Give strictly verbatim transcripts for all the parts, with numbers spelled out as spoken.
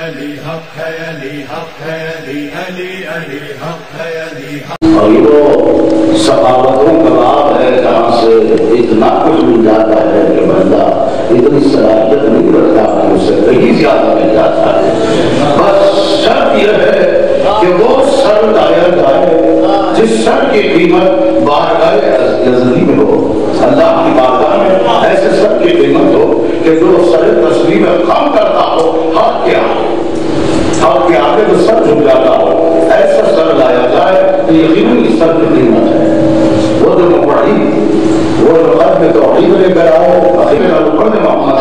اور یہ وہ ثقافتوں کا باب ہے جہاں سے اتنا کچھ مل جاتا ہے کہ بندہ اتنی صلاحیت نہیں رکھتا کہ اس سے کہیں زیادہ مل جاتا ہے. بس شرط یہ ہے کہ وہ سر لایا جائے جس سر کی قیمت بارگاہ ازلی میں ہو. اللہ کی بارگاہ میں ایسے سر کی قیمت ہو کہ جو سر تسلیم کم کرتا ہو حق کے آگے حق کے آگے تو سر جھک جاتا ہو. ایسا سر لایا جائے تو یقیناً اس سر کی قیمت ہے. وہ جو مقرری وہ جو قلب توحید لے کر آئے اخیر القرد محمد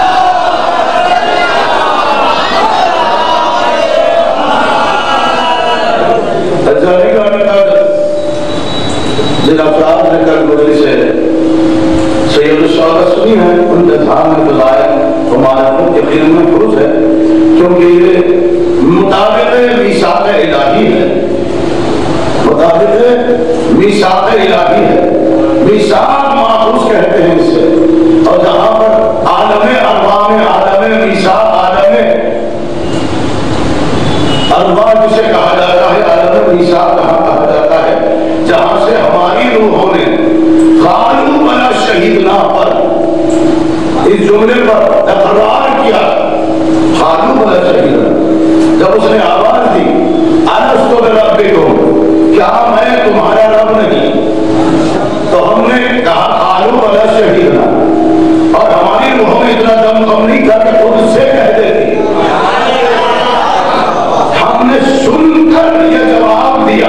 ازاری کا نکل جن افراد نے کل مجلس سے سید الشہداء سنی ہے ان کے دھام میں بلائے ہمارا ان کے خیل میں خروج ہے کیونکہ یہ مطابق میثاق الہی ہے. مطابق میثاق الہی ہے. میثاق ماخوذ کہتے ہیں اس سے. اور جہاں پر عالم ارواح میں عالم میثاق عالم ارواح جسے کہا جاتا ہے عالم میثاق کہاں کہا جاتا ہے جہاں سے ہماری روحوں نے قالوا بلا شہیدنا پر اس جملے پر اقرار کیا. قالوا بلا شہیدنا جب اس نے آواز دی الستو بربکم کیا میں تمہارا رب نہیں تو ہم نے کہا قالوا بلا شہیدنا اور ہماری روحوں میں اتنا دم کم نہیں تھا کہ خود سے کہہ دیتی. ہم نے سن کر یہ جواب دیا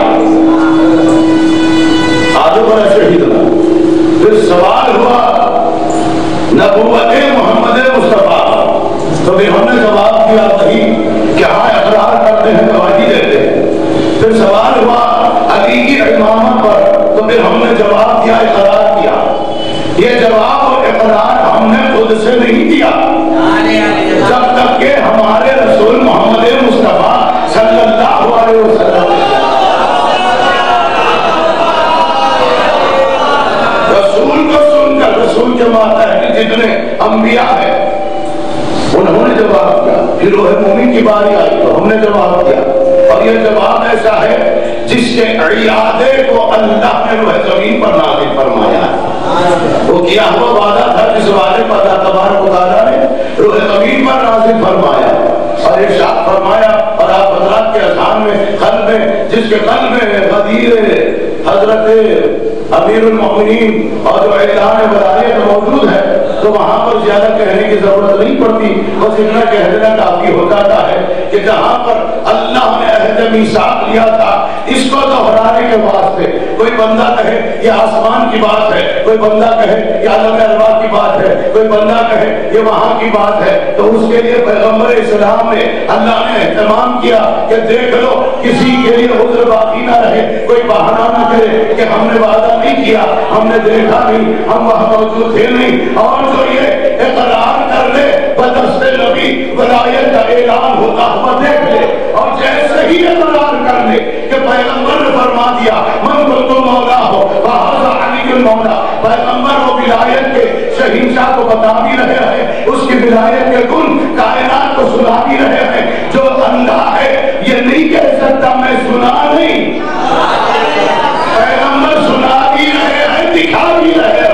قالوا بلا شہیدنا. پھر سوال ہوا نبوت محمد مصطفیٰ تو پھر ہم نے جواب دیا وہی کہ ہاں اقرار کرتے ہیں گواہی دیتے ہیں. پھر سوال ہوا علی کی امامت پر تو پھر ہم نے جواب دیا اقرار کیا. یہ جواب اور اقرار ہم نے خود سے نہیں دیا جب تک کہ ہمارے رسول محمد مصطفیٰ صلی اللہ علیہ وسلم رسول کو سن کر رسول کے ماتحت جتنے انبیاء ہیں انہوں نے جواب دیا. پھر روح مومن کی باری آئی تو ہم نے جواب دیا. اور یہ جواب ایسا ہے جس کے عیادے کو اللہ نے روح زمین پر نازل فرمایا. وہ کیا ہوا وعدہ تھا جس وعدے پر اللہ تبارک و تعالیٰ نے روح زمین پر نازل فرمایا اور ارشاد فرمایا. اور آپ حضرات کے اذہان میں قلب میں جس کے قلب میں غدیر حضرت امیر المؤمنین اور جو اعلان ولایت موجود ہے تو وہاں پر زیادہ کہنے کی ضرورت نہیں پڑتی. بس اتنا کہہ دینا کافی ہو جاتا ہے کہ جہاں پر اللہ نے عہد میثاق لیا تھا اس کو دہرانے کے واسطے کوئی بندہ کہے یہ آسمان کی بات ہے, کوئی بندہ کہے یہ عالم ارواح کی بات ہے, کوئی بندہ کہے یہ وہاں کی بات ہے, تو اس کے لیے پیغمبر اسلام نے اللہ نے اہتمام کیا کہ دیکھ لو کسی کے لیے عذر باقی نہ رہے, کوئی بہانہ نہ کرے کہ ہم نے وعدہ نہیں کیا, ہم نے دیکھا نہیں, ہم وہاں موجود تھے نہیں. اور جو یہ اقرار کر لے بدست نبی ولایت کا اعلان ہوتا ہوا دیکھ لے, اور جیسے ہی اقرار کر لے کہ پیغمبر نے فرما دیا من کنت مولا ہو فہذا علی المولا, پیغمبر وہ ولایت کے شہنشاہ کو بتا بھی رہے ہیں, اس کی ولایت کے گن کائنات کو سنا بھی رہے ہیں. جو اندھا ہے یہ نہیں کہہ سکتا میں سنا نہیں, پیغمبر سنا بھی رہے ہیں دکھا بھی رہے ہیں.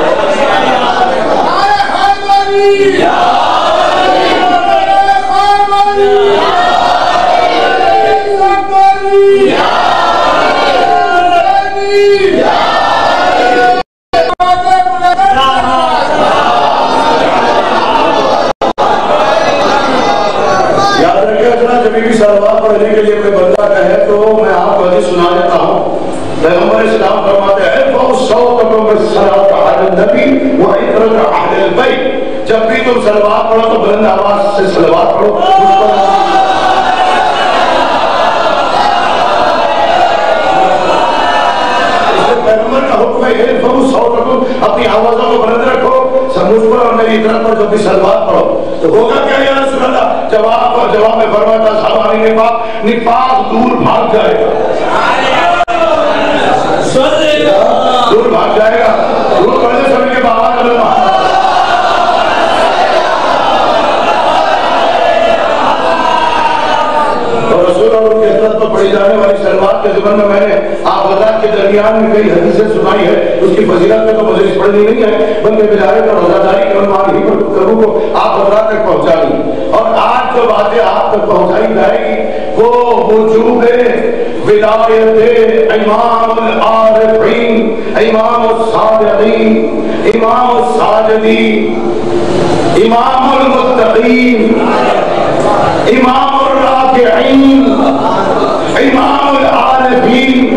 سلوات پڑھنے کے لیے کوئی بندہ کہے تو میں آپ کو حدیث سنا دیتا ہوں. پیغمبر اسلام فرماتے ہیں فَوْصَوْتَكُمْ بِالصَّلَاةِ عَلَى النَّبِي وَإِكْرَةَ أَهْلِ الْبَيْتِ, جب بھی تم سلوات پڑھو تو بلند آواز سے سلوات پڑھو. پیغمبر کا حکم ہے فَوْصَوْتَكُمْ, اپنی آوازوں کو بلند رکھو سمجھ پر اور میری اطرت پر جب بھی سلوات پڑھو. تو ہوگا کیا یا رسول اللہ, جواب اور جواب میں فرماتا سواری نفاق نفاق دور بھاگ جائے گا, دور بھاگ جائے گا. دور پڑھنے سمجھ کے بابا کلمہ پڑھی جانے والی سلوات کے ضمن میں میں نے آپ حضرات کے درمیان میں کئی حدیثیں سنائی ہے، اس کی فضیلت میں تو مجھے پڑھنی نہیں ہے، بلکہ ولایت اور روزاداری کے عنوان ہی پر گفتگو کو آپ حضرات تک پہنچانی، اور آج جو باتیں آپ تک پہنچائی جائے گی وہ وجوب ولایت امام العارفین، امام الصادقین، امام الساجدین، امام المتقین، امام الراکعین، امام العارفین،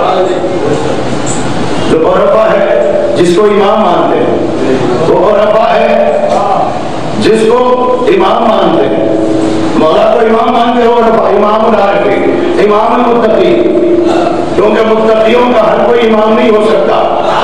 جو عرفہ ہے جس کو امام مانتے ہیں، وہ عرفہ ہے جس کو امام مانتے ہیں، مولا کو امام مانتے ہیں، عرفہ امام العارفین، امام المتقین، کیونکہ متقیوں کا ہر کوئی امام نہیں ہو سکتا،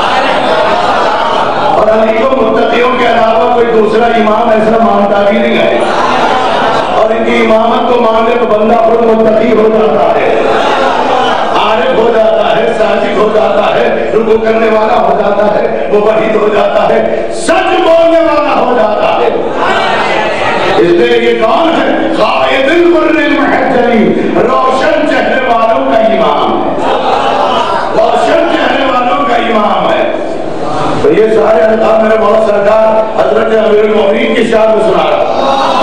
اور علی کو متقیوں کے علاوہ کوئی دوسرا امام ایسا مانتا بھی نہیں ہے، اور ان کی امامت کو ماننے تو بندہ خود متقی ہو جاتا ہے، عارف ہو جاتا ہے، ساجد ہو جاتا ہے، رکوع کرنے والا ہو جاتا ہے، موحد ہو جاتا ہے، سچ بولنے والا ہو جاتا ہے۔ اس لیے یہ کون ہے؟ قائد البر المحجلین، روشن چہرے والوں کا امام ہے، روشن چہرے والوں کا امام ہے۔ تو یہ سارے القاب میرے مولا سرکار حضرت امیر المومنین کی شان میں سنا رہا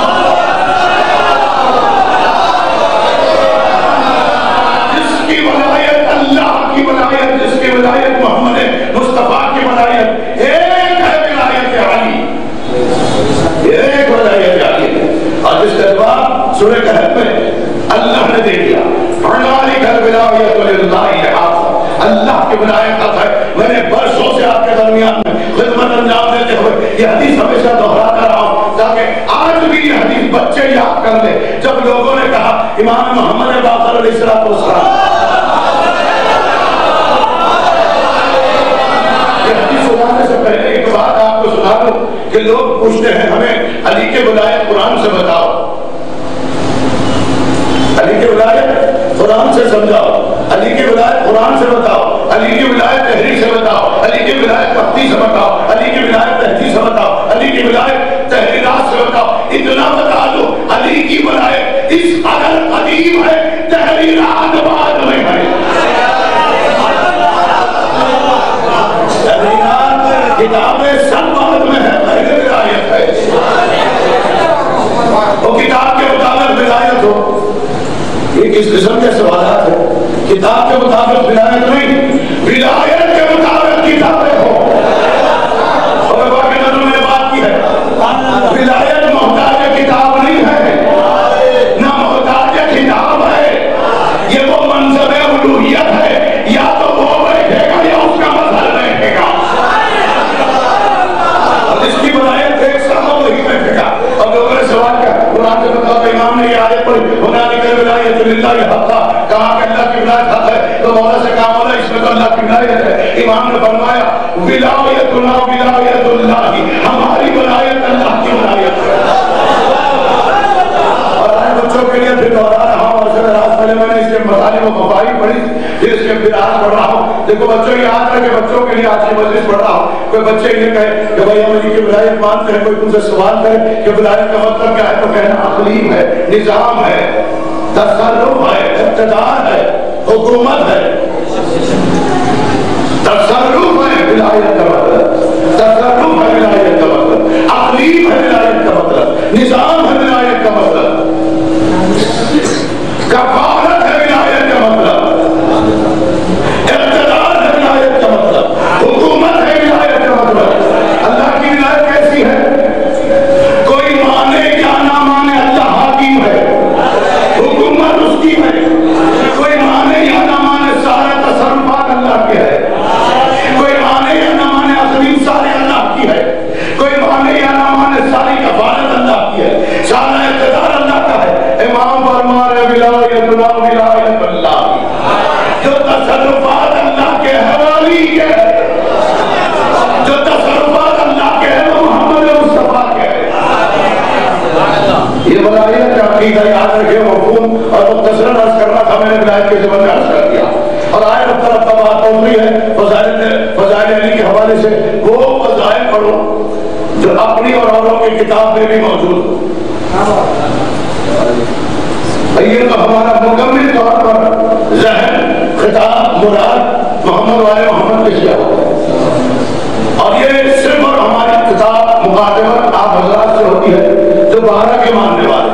محمد مصطفیٰ کی ولایت ایک ہے، ولایت علی، ایک ولایت علی ہے، اور جس کا جواب سورہ کہف میں اللہ نے دے دیا، ذالک الولایۃ للہ حق، اللہ کی ولایت حق ہے۔ میں نے برسوں سے آپ کے درمیان میں خدمت انجام دیتے ہوئے یہ حدیث ہمیشہ دہراتا رہا ہوں تاکہ آج بھی یہ حدیث بچے یاد کر لیں۔ جب لوگوں نے کہا امام محمد باقر علیہ السلام، ایک بات آپ کو سنا دوں کہ لوگ پوچھتے ہیں ہمیں علی کے ولایت قرآن سے بتاؤ، علی کے ولایت قرآن سے سمجھاؤ، علی کی ولایت قرآن سے بتاؤ، علی کی ولایت تحریر سے بتاؤ، علی کی ولایت مفتی سے بتاؤ، علی کی ولایت تحریر سے بتاؤ، علی کی ولایت تحریرات سے بتاؤ، اتنا بتا دو علی کی ولایت اس قدر قدیم ہے، تحریرات بعد میں ہے، کتابیں سب بعد میں ہے، پہلے ولایت ہے، وہ کتاب کے مطابق ولایت ہو، یہ کس قسم کے سوالات ہیں؟ کتاب کے مطابق ولایت نہیں، ولایت کے مطابق کتابیں ہو، اور ابا کے نظر میں بات کی ہے، ولایت محتاج کتاب نہیں ہے، نہ محتاج کتاب ہے، یہ وہ منصب الوہیت ہے، یا تو وہ بیٹھے گا یا اس کا مظہر بیٹھے گا، اس کی ولایت ایک ساتھ وہی بیٹھے گا۔ اور لوگوں نے سوال کیا قرآن سے بتاؤ کہ امام نے یہ آیت پڑھی ہنالک الولایۃ للہ حق، کہا کہ اللہ کی ولایت حق ہے، تو مولا سے کہا مولا اس میں تو اللہ کی ولایت ہے، امام نے فرمایا ولایتنا ولایت اللہ، ہماری ولایت اللہ کی ولایت ہے۔ اور آئے بچوں کے لیے پھر دوہرا رہا ہوں، اور شاید رات پہلے میں نے اس کے مسائل و مفاہیم پڑھی، پھر اس کے پھر آج پڑھ رہا ہوں۔ دیکھو بچوں یاد رکھے، بچوں کے لیے آج کی مجلس پڑھ رہا ہوں، کوئی بچے یہ کہے کہ بھائی ہم علی کی ولایت مانتے ہیں، کوئی تم سے سوال کرے کہ ولایت کا مطلب کیا ہے، تو کہنا اقلیم ہے، نظام ہے، تصرف ہے، اقتدار ہے، حکومت ہے، تصرف ہے ولایت کا مطلب، تصرف ہے ولایت کا مطلب، اقلیم ہے ولایت کا مطلب، نظام ہے ولایت کا مطلب، کفالت ہے ولایت کا مطلب، اقتدار ہے ولایت کا مطلب، حکومت ہے ولایت کا مطلب۔ اللہ کی ولایت کیسی ہے؟ کوئی مانے یا نہ مانے اللہ حاکم ہے، حکومت اس کی ہے، کوئی مانے یا نہ مانے سارے تصرفات اللہ کے ہے، کوئی مانے یا نہ مانے اقلیم سارے اللہ کی ہے، کوئی مانے یا نہ مانے ساری کفالت اللہ کی ہے، سارا اقتدار اللہ کا ہے۔ امام فرما رہے ولایتنا ولایت اللہ، جو تصرفات اللہ کے حوالی کے ہے، جو تصرفات اللہ کے ہے وہ محمد مصطفیٰ کے ہے۔ یہ ولایت کا عقیدہ یاد رکھے، مفہوم اور مختصراً عرض کرنا تھا، میں نے ولایت کے زبان میں عرض کر دیا، اور آئے اب طرف کا بات پہنچ رہی ہے فضائل فضائل علی کے حوالے سے، وہ فضائل پڑھو جو اپنی اور اوروں کی کتاب میں بھی موجود ہو۔ یہ تو ہمارا مکمل طور پر ذہن خطاب مراد محمد والے محمد کے کیا ہوتا ہے، اور یہ صرف اور ہماری خطاب مقدمت آپ حضرات سے ہوتی ہے جو بارہ کے ماننے والے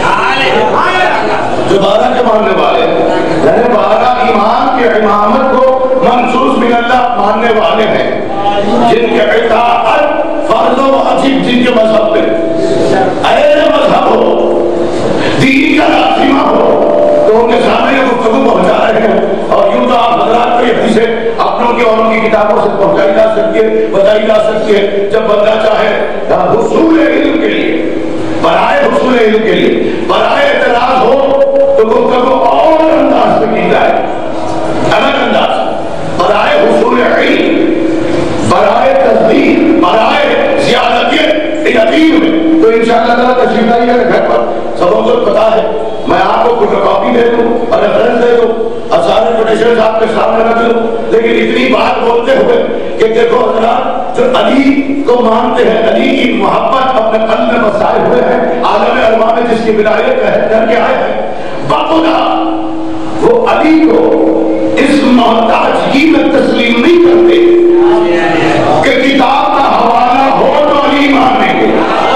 جو بارہ کے ماننے والے یعنی بارہ امام کے امامت کو منصوص من اللہ ماننے والے ہیں، جن کے اطاعت فرض و واجب جن کے مذہب پہ اہل مذہب ہو، دین کا لازمہ ہو، تو ان کے سامنے یہ گفتگو پہنچا رہے ہیں۔ اور یوں تو آپ حضرات کو یہ حدیثیں اپنوں کی اور ان کی کتابوں سے پہنچائی جا سکتی ہے، بتائی جا سکتی ہے۔ جب بندہ چاہے حصول علم کے لیے، برائے حصول علم کے لیے برائے اعتراض ہو تو گفتگو اور انداز سے کی جائے، الگ انداز، برائے حصول علم، برائے تصدیق، برائے زیادتیت یقین میں، تو انشاءاللہ تعالیٰ تشریف لائی ہے گھر پر سبوں کو پتا ہے۔ میں آپ کو فوٹو کاپی دے دوں اور ریفرنس دے دوں اور سارے پوٹیشنز آپ کے سامنے رکھ دوں، لیکن اتنی بات بولتے ہوئے کہ دیکھو حضرات جو علی کو مانتے ہیں، علی کی محبت اپنے قلب میں بسائے ہوئے ہیں، عالم ارواح میں جس کی ولایت کر کے آئے ہیں، بخدا وہ علی کو اس محتاجگی میں تسلیم نہیں کرتے کہ کتاب کا حوالہ ہو تو علی مانیں گے،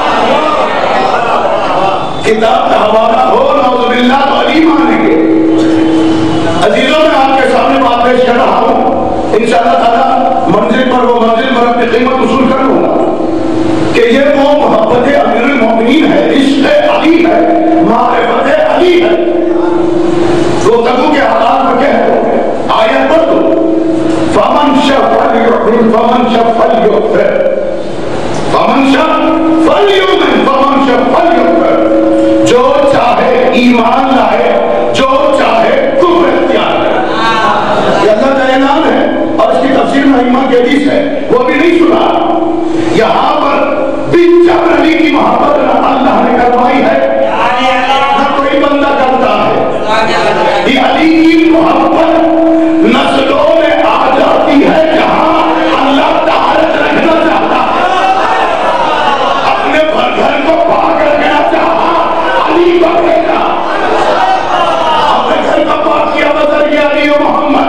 کتاب کا حوالہ ہو نعوذ باللہ تو علی مانیں گے۔ عزیزوں میں آپ کے سامنے بات پیش کر رہا ہوں، انشاءاللہ تعالیٰ منزل پر وہ منزل پر اپنی قیمت وصول کر لوں گا کہ یہ وہ محبت امیر المومنین ہے، عشق علی ہے، معرفت علی ہے۔ گفتگو کے حالات میں کہہ دو، آیت پڑھ دو، فمن شاء فلیؤمن فمن شاء فلیکفر، فمن شاء فلیؤمن فمن شاء فلیکفر، جو چاہے ایمان لائے، جو چاہے کفر اختیار کرے۔ یہ اللہ کا اعلان ہے اور اس کی تفسیر میں ایمان کی حدیث ہے، وہ بھی نہیں سنا۔ یہاں پر بن جبر علی کی محبت اللہ نے کروائی ہے، نہ کوئی بندہ کرتا ہے۔ یہ علی کی محبت نسلوں میں آ جاتی ہے جہاں اللہ طہارت رکھنا چاہتا ہے، اپنے گھر کو پاک رکھنا چاہتا علی کو رکھنا، اپنے گھر کو پاک کیا بذر کیا علی و محمد۔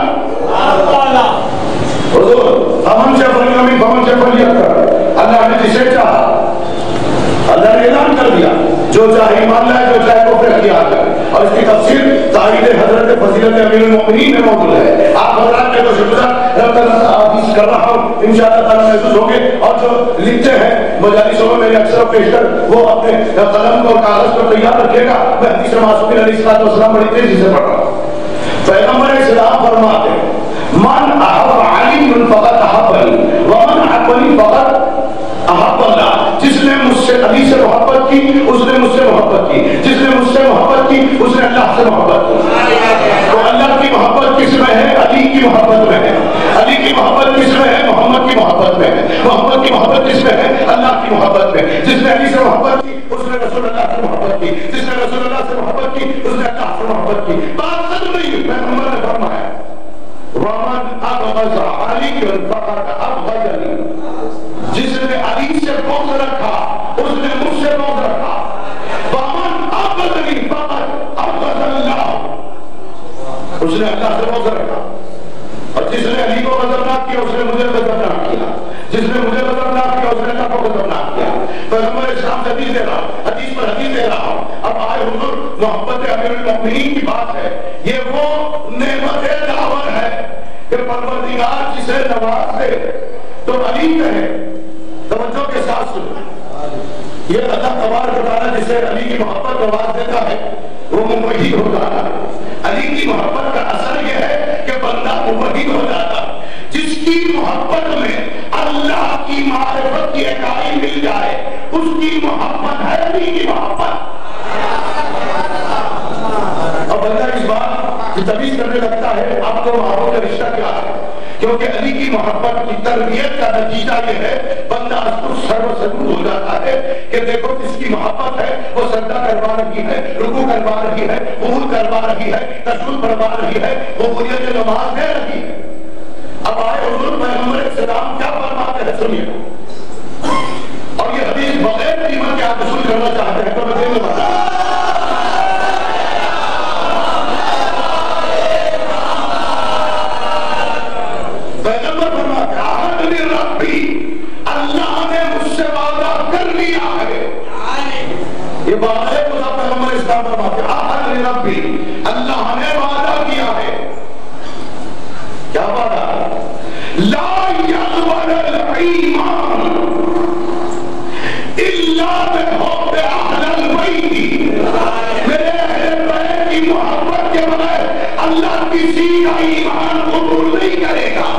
حضور فمن شاء فلیؤمن فمن شاء فلیکفر، اللہ نے جسے چاہا اللہ نے اعلان کر دیا، جو چاہے ایمان لائے، جو چاہے کفر اختیار کرے۔ اور اس کی تفسیر تائید حضرت فضیلت امیر المومنین میں موجود ہے۔ آپ حضرات کے تو شکر رب اللہ حدیث کر رہا ہوں، انشاءاللہ تعالیٰ محسوس ہوں گے، اور جو لکھتے ہیں مجالسوں میں میرے اکثر پیش کر وہ اپنے قلم کو کاغذ پر تیار رکھے گا۔ میں حدیث معصومین علیہ الصلوۃ والسلام بڑی تیزی سے پڑھ رہا ہوں۔ پیغمبر اسلام فرماتے ہیں من احب علی فقط احبنی ومن احبنی فقط احب اللہ، جس نے مجھ سے علی سے محبت کی اس نے مجھ سے محبت کی، جس نے مجھ سے محبت کی اس نے اللہ سے محبت کی۔ تو اللہ کی محبت کس میں ہے؟ علی کی محبت میں ہے۔ علی کی محبت کس میں ہے؟ محمد کی محبت میں ہے۔ محمد کی محبت کس میں ہے؟ اللہ کی محبت میں۔ جس نے علی سے محبت کی اس نے رسول اللہ سے محبت کی، جس نے رسول اللہ سے محبت کی اس نے اللہ سے محبت کی۔ بات سچ نہیں، پیغمبر نے فرمایا ومن ابغض علی فقد ابغضنی، جس نے علی سے بغض رکھا اس نے مجھ سے بغض رکھا۔ ومن ابغضنی فقد ابغض اللہ، اس نے اللہ سے بغض رکھا، اور جس نے علی کو غضبناک کیا اس نے مجھے غضبناک کیا، جس نے مجھے غضبناک کیا اس نے اللہ کو غضبناک کیا۔ پیغمبر اسلام سے حدیث دے رہا ہوں، حدیث پر حدیث دے رہا ہوں۔ اب آئے حضور محبت امیر المومنین کی بات ہے، یہ وہ نعمت دعوت ہے کہ پروردگار جسے نواز دے تو علی کہے۔ توجہ کے ساتھ سنو، یہ عطا قوار بتانا جسے علی کی محبت نواز دیتا ہے وہ موحد ہو جاتا ہے۔ علی کی محبت کا اثر یہ ہے کہ بندہ موحد ہو جاتا ہے۔ جس کی محبت میں اللہ کی معرفت کی اکائی مل جائے اس کی محبت ہے علی کی محبت۔ اب بندہ اس بات کی تمیز کرنے لگتا ہے آپ کو محبت کا رشتہ کیا ہے، کیونکہ علی کی محبت کی تربیت کا نتیجہ یہ ہے بندہ سرو سجود ہو جاتا ہے کہ دیکھو جس کی محبت ہے وہ سجدہ کروا رہی ہے، رکوع کروا رہی ہے، قبول کروا رہی ہے، تشہد کروا رہی ہے، قبولیت نماز دے رہی ہے۔ اب آئے حضور پیغمبر اسلام کیا فرماتے ہیں سنیے، اور یہ حدیث بغیر قیمت کے آپ وصول کرنا چاہتے ہیں تو میں دے دوں بتا استاد فرماتے احد ربی، اللہ نے وعدہ کیا ہے، کیا وعدہ؟ لا يقبل الایمان الا بحب اہل البیت، میرے اہل بیت کی محبت کے بغیر اللہ کسی کا ایمان قبول نہیں کرے گا۔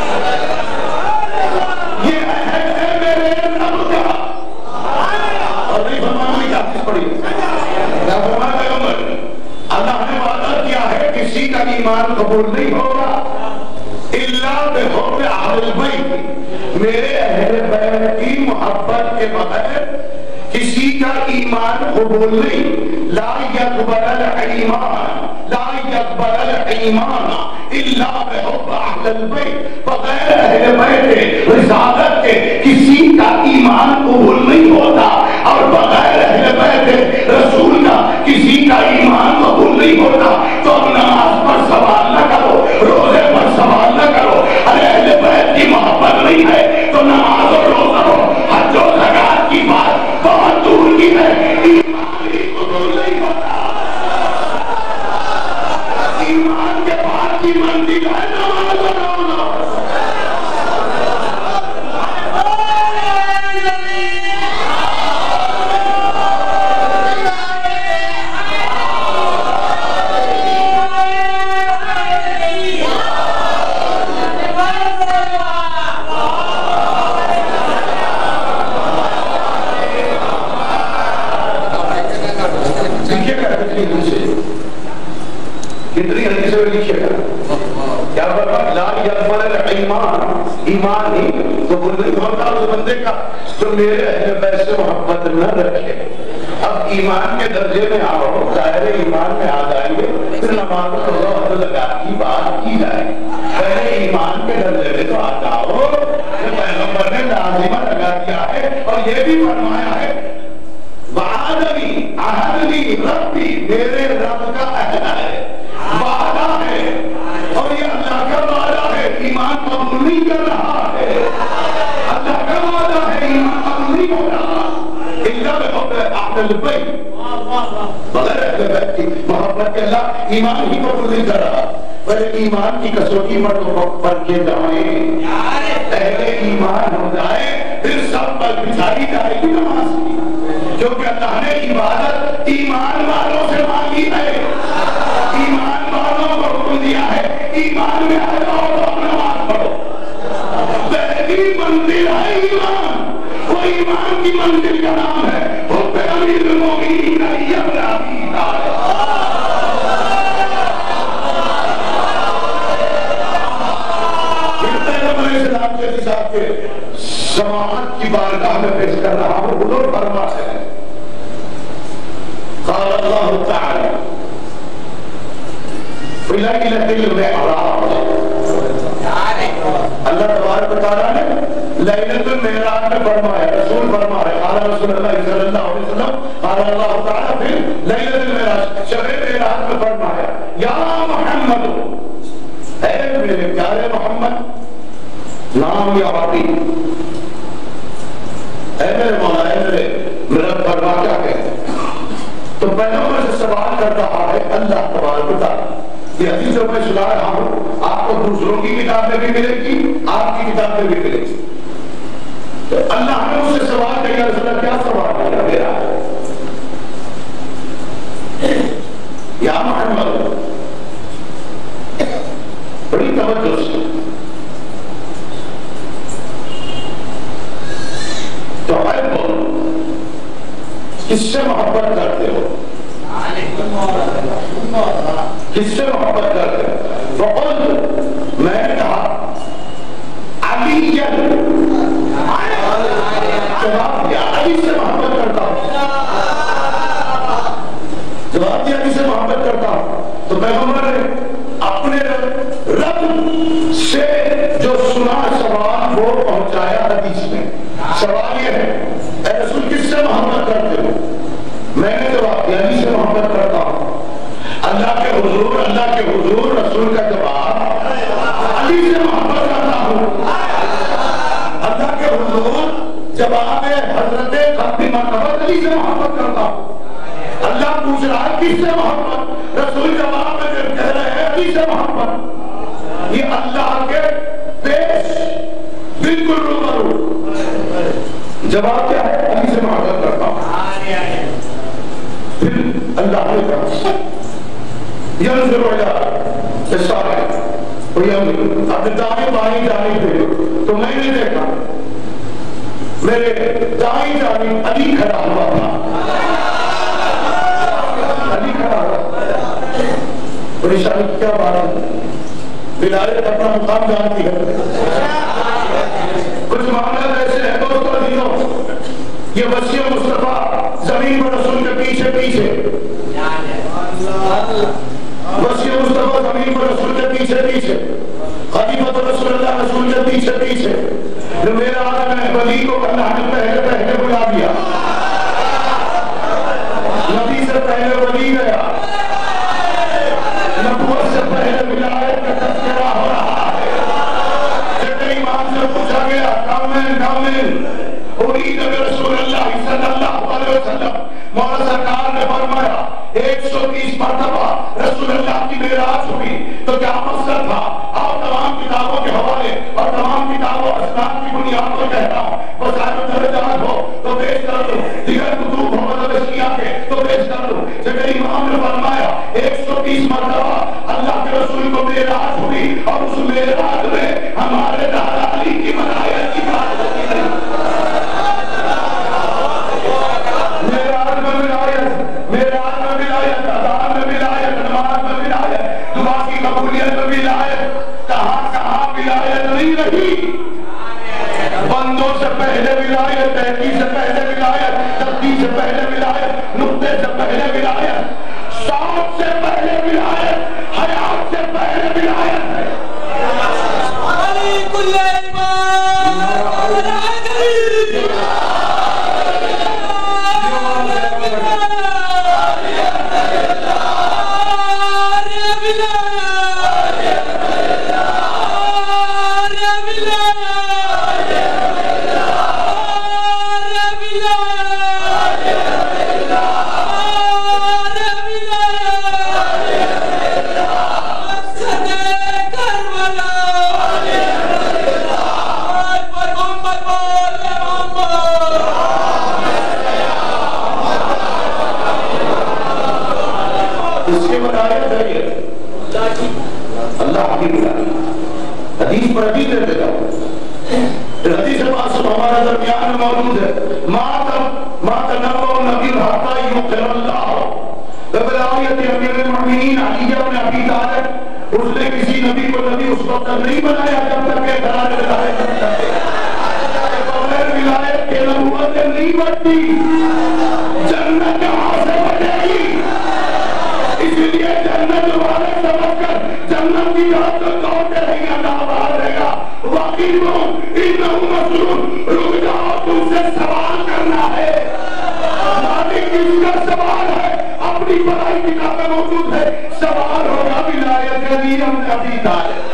یہ عہد ہے میرے رب کا، اور نہیں فرمانا کیا چیز پڑی؟ کیا فرمایا پیغمبر؟ اللہ نے وعدہ کیا ہے کسی کا ایمان قبول نہیں ہوگا الا بحب اہل البیت، میرے اہل بیت کی محبت کے بغیر کسی کا ایمان قبول نہیں۔ لا يقبل الایمان، لا يقبل الایمان الا بحب اہل البیت، بغیر اہل بیت رسالت کے کسی کا ایمان قبول نہیں ہوتا، اور بغیر اہل بیت رسول کا کسی کا ایمان قبول نہیں ہوتا۔ تو اب نماز پر سوال نہ کرو، روزے پر سوال نہ کرو، ارے اہل بیت کی محبت نہیں ہے تو نماز اور روزہ ہو، حج و زکات کی بات بہت دور کی ہے، ایمان ہی قبول نہیں ہوتا۔ ایمان کے بعد کی منزل ہے نماز اور روزہ۔ کتنی حدیثوں میں لکھے گا کیا فرمایا؟ لا يقبل الایمان، ایمان ہی قبول نہیں ہوتا اس بندے کا جو میرے اہل بیت سے محبت نہ رکھے۔ اب ایمان کے درجے میں آؤ، ظاہر ایمان میں آ جائیں گے، پھر نماز روزہ حج زکات کی بات کی جائے، پہلے ایمان کے درجے میں تو آ جاؤ جو پیغمبر نے لازمہ لگا دیا ہے، اور یہ بھی فرمایا ہے وعدنی عہدنی ربی، میرے رب کا عہد ہے، وعدہ ہے، اور یہ اللہ کا وعدہ ہے، ایمان قبول نہیں کر رہا ہے، اللہ کا وعدہ ہے، ایمان قبول نہیں ہو رہا الا بحب اہل البیت، بغیر اہل بیت کی محبت کے اللہ ایمان ہی قبول نہیں کر رہا۔ پہلے ایمان کی کسوٹی پر پڑھ کے جائیں، پہلے ایمان ہو جائے پھر سب پر بچھائی جائے گی نماز کی، کیونکہ اللہ نے عبادت ایمان والوں سے مانگی ہے، ایمان والوں کو حکم دیا ہے ایمان میں آ جاؤ تو نماز پڑھو۔ پہلی منزل ہے ایمان، وہ ایمان کی منزل کا نام ہے حب امیر المومنین علی بن ابی طالب۔ سماعت کی بارگاہ میں پیش کر رہا ہوں، حضور فرماتے ہیں قال اللہ تعالی فی لیلۃ المعراج، اللہ تبارک و تعالیٰ نے لیلۃ المعراج میں فرمایا، رسول فرمایا قال رسول اللہ صلی اللہ علیہ وسلم قال اللہ تعالیٰ فی لیلۃ المعراج، شب معراج میں فرمایا یا محمد، اے میرے پیارے محمد، نام یا عربی، اے میرے مولا، اے میرے میرا فرما کیا کہتے ہیں؟ تو پیغمبر سے سوال کر رہا ہے اللہ تبارک و تعالیٰ، یہ حدیث میں سنا رہا ہوں، آپ کو دوسروں کی کتابیں بھی ملے گی، آپ کی کتابیں بھی ملے گی۔ تو اللہ نے اس سے سوال کیا، رسول اللہ کیا سوال کیا میرا؟ یا محمد، بڑی توجہ سے تو ہے بول، کس سے محبت کرتے ہو؟ کس سے محبت کرتے ہو؟ بقول، میں نے کہا علی جل، جواب دیا علی سے محبت کرتا ہوں، جواب دیا علی سے محبت کرتا ہوں۔ تو پیغمبر نے اپنے رب سے جو سنا سوال وہ پہنچایا حدیث میں۔ سوال یہ ہے اے رسول کس سے محبت کرتے ہو؟ میں نے جواب دیا علی سے محبت کرتا ہوں۔ اللہ کے حضور اللہ کے حضور رسول کا جواب علی سے محبت کرتا ہوں۔ اللہ کے حضور جواب حضرت خاتمہ علی سے محبت کرتا ہوں۔ اللہ پوچھ رہا ہے کس سے محبت؟ رسول جواب میں کہہ رہے ہیں علی سے محبت. یہ اللہ کے پیش بالکل روبرو. جواب کیا ہے؟ علی سے محبت کرتا ہوں. پھر اللہ نے کہا ینظر الی اشارہ اب دائیں بائیں جانب پہ تو میں نے دیکھا میرے دائیں جانب علی کھڑا ہوا تھا. علی کھڑا ہوا پریشانی کیا بات ہے؟ ولایت اپنا مقام جانتی ہے. کچھ معاملات ایسے ہیں دوستو عزیزوں، یہ وسیع مصطفیٰ زمین پر رسول کے پیچھے پیچھے، وسیع مصطفیٰ زمین پر رسول کے پیچھے پیچھے، خلیفۃ رسول اللہ رسول کے پیچھے پیچھے. جو میرا آدم ہے ولی کو اللہ نے پہلے پہلے بلا دیا. نبی سے پہلے ولی گیا، نبوت سے پہلے ولایت کا تذکرہ ہو رہا ہے. جب امام سے پوچھا گیا کامل کامل ارید برسول اللہ صلی اللہ علیہ وسلم، مولا سرکار نے فرمایا ایک سو بیس مرتبہ رسول اللہ کی معراج ہوئی تو کیا مقصد تھا؟ اور تمام کتابوں کے حوالے اور تمام کتابوں اسناد کی بنیاد پر کہتا ہوں، وسائل درجات ہو تو پیش کر دوں، دیگر کتب ہو مطلب اشیاء کے تو پیش کر دوں. جب امام نے فرمایا ایک سو بیس مرتبہ اللہ کے رسول کو معراج ہوئی اور اس معراج میں ہمارے دادا علی کی ولایت کی بات ہوتی ہے. معراج میں ولایت، معراج میں ولایت، اذان میں ولایت، نماز میں ولایت، دعا کی قبولیت میں ولایت، کہاں کہاں ولایت نہیں رہی. بندوں سے پہلے ولایت، تحقیق سے پہلے ولایت، تفقیہ سے پہلے ولایت، نقطے سے پہلے ولایت، شوق سے پہلے ولایت، حیات سے پہلے ولایت ہے. علی کل ایمان حدیث پر حدیث دے دیتا ہوں. حدیث پاک ہمارے درمیان میں موجود ہے. ما تنبأ النبی حتی یقر اللہ بولایت امیر المؤمنین علی بن ابی طالب. اس نے کسی نبی کو نبی اس وقت نہیں بنایا جب تک کہ قرار ولایت کرتا ہے. بغیر ولایت کے نبوت نہیں بنتی. جنت کہاں سے بنے گی؟ اس لیے جنت والے سمجھ کر جنت کی طرف تو دوڑتے رہیں اللہ باہر رہے گا. واقعی وہ انہوں مسلون رک جاؤ، تم سے سوال کرنا ہے. مالک کس کا سوال ہے؟ اپنی بڑائی کتابیں موجود ہے. سوال ہوگا ولایت علی بن ابی طالب.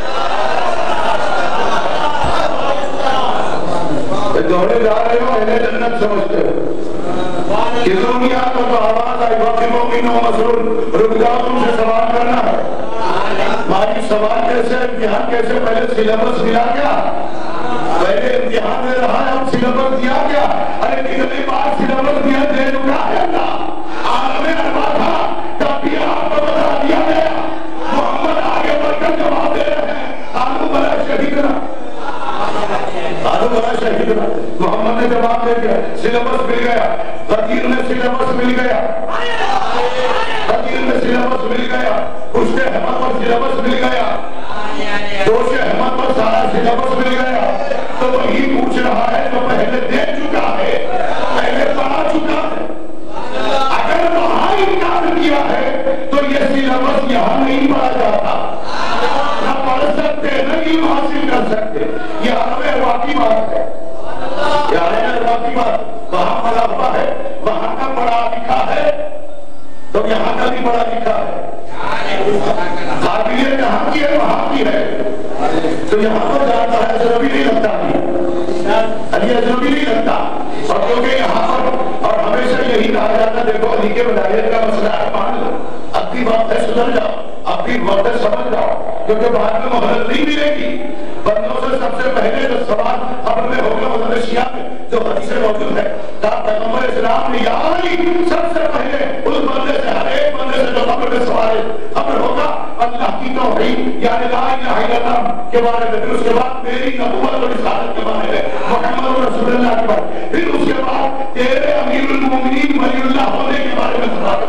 دوڑے جا رہے ہو انہیں جنت سمجھتے ہو کہ دنیا کو تو آواز آئی واقعی مومن و مسلون رک جاؤ، تم سے سوال کرنا ہے. ہماری سوال کیسے، امتحان کیسے؟ پہلے سلیبس ملا کیا؟ پہلے امتحان میں رہا ہے، اب سلیبس دیا کیا؟ ارے کتنے بار سلیبس دیا دے چکا ہے اللہ. عالم اربا تھا تب بھی آپ کو بتا دیا گیا. محمد آگے بڑھ کر جواب دے رہے ہیں آلو بلا شہیدنا، آلو بلا شہیدنا. محمد نے جواب دے دیا، سلیبس مل گیا. غدیر میں سلیبس مل گیا، غدیر میں سلیبس مل گیا. اس کے احمد پر سلیبس مل گیا، دوست احمد پر سارا سلیبس مل گیا. تو وہی پوچھ رہا ہے تو پہلے دے چکا ہے، پہلے پڑھا چکا ہے. اگر وہاں انکار کیا ہے تو یہ سلیبس یہاں نہیں پڑھا جاتا. نہ پڑھ سکتے نہ علم حاصل کر سکتے. یہ ہمیں واقعی بات ہے، یہ ہمیں واقعی بات. وہاں پڑھا ہوا ہے، وہاں کا پڑھا لکھا ہے تو یہاں کا بھی پڑھا لکھا ہے. قابلیت جہاں کی ہے وہاں کی ہے. تو یہاں پر جاتا ہے اجنبی نہیں لگتا، علی اجنبی نہیں لگتا. اور کیونکہ یہاں پر اور ہمیں ہمیشہ یہی کہا جاتا دیکھو علی کے ولایت کا مسئلہ ہے مان لو، اب کی بات ہے سدھر جاؤ، اب کی بات ہے سمجھ جاؤ، کیونکہ بعد میں مہلت نہیں ملے گی۔ بندوں سے سب سے پہلے جو سوال قبر میں ہوگا مدد شیعہ میں جو حدیث موجود ہے، کہا پیغمبر اسلام نے یا علی سب سے پہلے اس بندے سے ہر ایک بندے سے جو قبر میں سوال قبر ہوگا اللہ کی توحید یعنی لا الہ الا اللہ کے بارے میں، پھر اس کے بعد میری نبوت اور رسالت کے بارے میں، محمد رسول اللہ کے بارے میں، پھر اس کے بعد تیرے امیر المومنین ولی اللہ ہونے کے بارے میں سوال۔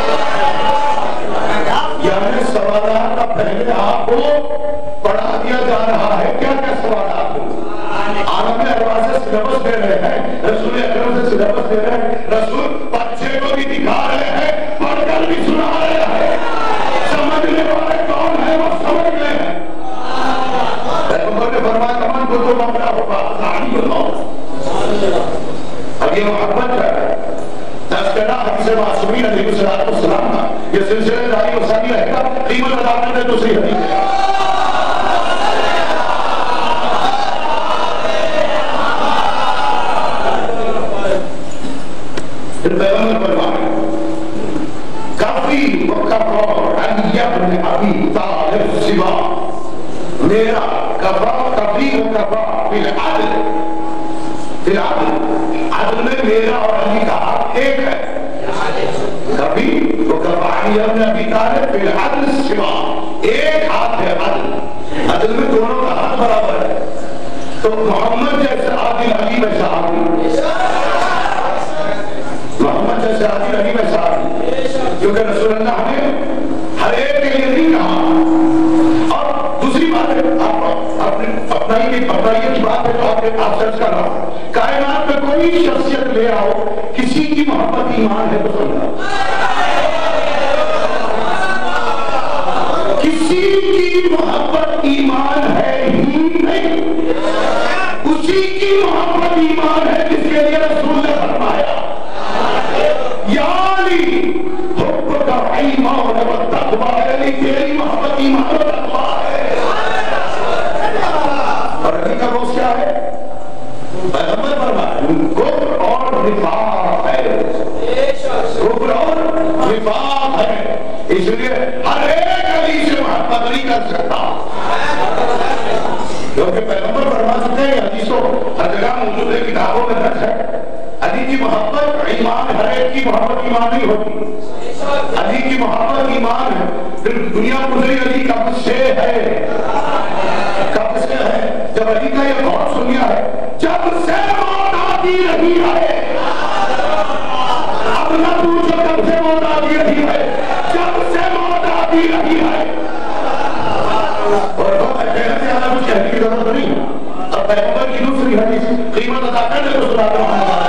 یعنی سوالات کا پہلے آپ کو پڑھا دیا جا رہا ہے کیا کیا سوالات ہیں۔ عالم ارواح سے سلیبس دے رہے ہیں، رسول اکرم سے سلیبس دے رہے ہیں، رسول بچے کو بھی دکھا رہے ہیں، پڑھ کر بھی سنا رہے ہیں، سمجھنے والے کون ہیں وہ سمجھ رہے ہیں۔ پیغمبر نے فرمایا کمن کو تو معاملہ ہوگا ثانی الموت۔ اب یہ محبت ہے تذکرہ حدیث معصومین علیہ السلام کا، یہ سلسلہ جاری و ساری رہے گا، قیمت ادا کرنے دوسری حدیث ہے۔ پھر پیغمبر فرمایا کافی وکفا علی ابن ابی طالب سوا میرا کفا کافی وکفا فی العدل فی العدل عدل میں میرا اور علی کا حق ایک ہے۔ کافی وکفا علی ابن ابی طالب فی العدل سوا ایک ہاتھ ہے عدل، عدل میں دونوں کا حق برابر ہے۔ تو محمد جیسے عادل علی میں صحابی، محمد جیسے عادل علی میں صحابی، کیونکہ رسول اللہ نے ہر ایک کے لیے نہیں کہا۔ اور دوسری بات ہے آپ اپنے اپنائی کی بات ہے تو آپ نے آپ سرچ کر رہا ہوں، کائنات میں کوئی شخصیت لے آؤ کسی کی محبت ایمان ہے تو سمجھا، کسی کی محبت ایمان ہے ہی نہیں، اسی کی محبت ایمان ہے جس کے لیے رسول نے فرمایا یا علی حب کا ایمان و تقوی، علی تیری محبت ایمان و تقوی ہے۔ اور علی کا روز کیا ہے؟ پیغمبر فرمایا کفر اور نفاق ہے، کفر اور نفاق ہے، اس لیے ہر ایک علی سے محبت نہیں کر سکتا، کیونکہ پیغمبر فرما چکے ہیں، حدیثوں ہر جگہ موجود ہے، کتابوں میں درج ہے، علی کی محبت ایمان، ہر ایک کی محبت ایمان نہیں ہوتی، علی کی محبت ایمان ہے۔ پھر دنیا گزری علی کب سے ہے، کب سے ہے؟ جب علی کا یہ بہت سنیا ہے، جب سے موت آتی رہی ہے، اب نہ پوچھو کب سے موت آتی رہی ہے، جب سے موت آتی رہی ہے۔ اور بہت کہنے سے آنا کچھ کہنے کی ضرورت نہیں ہے، اب پیغمبر کی دوسری حدیث قیمت ادا کرنے کو سناتا ہوں۔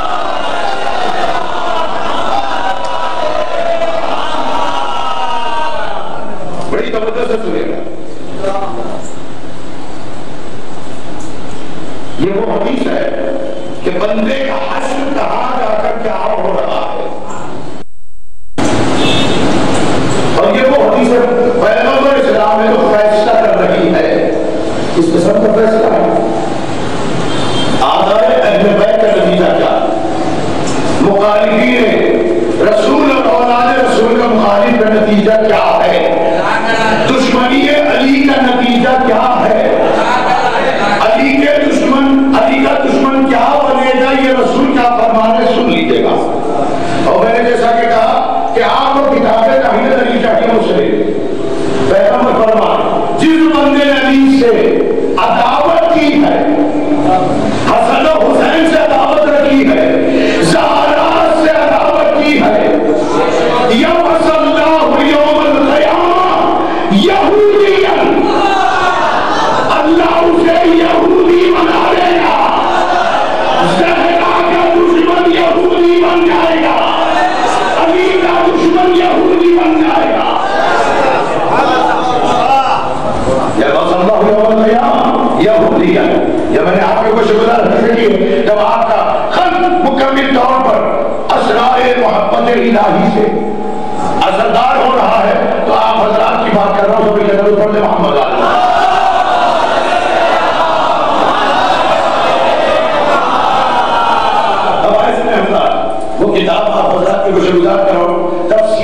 بڑی توجہ سے سنے گا، یہ وہ حدیث ہے کہ بندے کا حشر کہاں جا کر کیا ہو رہا ہے، اور یہ وہ حدیث ہے پیغمبر اسلام میں جو فیصلہ کر رہی ہے، اس قسم کا فیصلہ ہے آدھائے اہل بیت کا نتیجہ کیا، مخالفین رسول اور اولاد رسول کا مخالف کا نتیجہ کیا ہے، دشمنی علی کا نتیجہ کیا ہے، علی کے دشمن علی کا دشمن کیا بنے گا، یہ رسول کیا فرمانے سن لیجیے گا۔ اور میں نے جیسا کہ کہا کہ آپ کو کتابیں نہیں علی چاہیے اسے پیغمبر فرمان جس بندے نے علی سے عداوت کی ہے، حسن و حسین سے عداوت رکھی ہے، زہرا سے عداوت کی ہے، یبعث اللہ یوم القیامہ یہودیا، اللہ اسے یہودی بنا دے گا، زہرا کا دشمن یہودی بن جائے گا، علی کا دشمن یہودی بن جائے گا۔ یبعث اللہ یوم القیامہ یہودیا، یہ میں نے آپ کو شکر کی جب آپ کا خط مکمل طور پر اسرار محبت الہی سے اثردار ہو رہا ہے، تو آپ حضرات کی بات کر رہا ہوں، سبھی جگہ پڑھ لے محمد علیہ۔ اب ایسے میں حضرات وہ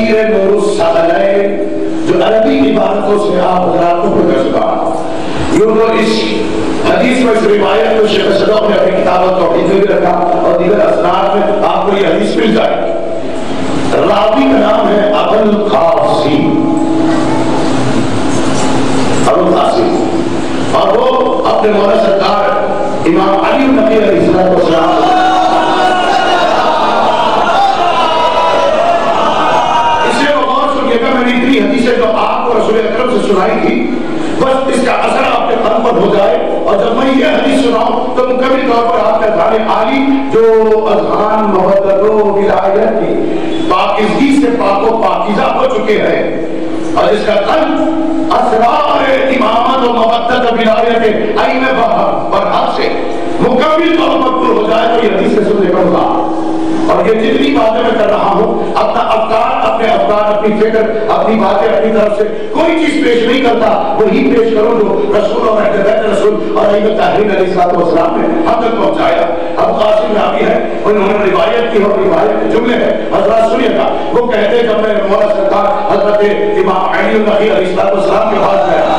تفسیر نور الثقلین جو عربی عبارتوں سے آپ حضراتوں کو دستگار یوں تو اس حدیث میں اس روایت کو شیخ صدوق نے اپنی کتاب توحید میں بھی رکھا اور دیگر اسناد میں آپ کو یہ حدیث مل جائے گی. راوی کا نام ہے ابو القاسم ابو القاسم اور وہ اپنے مولا سرکار امام علی نبی علیہ السلام اسے وہ غور سنیے گا. میں نے اتنی حدیثیں جو آپ کو رسول اکرم سے سنائی تھی بس اس کا اثر آپ کے قلب پر ہو جائے اور جب میں یہ حدیث سناؤں تو مکمل طور پر آپ کا اذہان عالی جو اذہان محبت و ولایت کی پاکیزگی سے پاک و پاکیزہ ہو چکے ہیں اور اس کا قلب اسرار امامت و مبتت و ولایت کے عین برحق سے مکمل طور پر ہو جائے تو یہ حدیث سے سننے کا ہوگا. اور یہ جتنی باتیں میں کر رہا ہوں اپنا افکار اپنے افکار اپنی فکر اپنی باتیں اپنی طرف سے کوئی چیز پیش نہیں کرتا, وہی پیش کروں جو رسول اور اہل بیت رسول اور ائمہ طاہرین علیہ السلام نے ہم تک پہنچایا. اب قاسم راوی ہے انہوں نے روایت کی اور روایت کے جملے ہیں حضرات سنیے گا. وہ کہتے جب میں مولا سرکار حضرت امام علی نبی علیہ السلام کے پاس گیا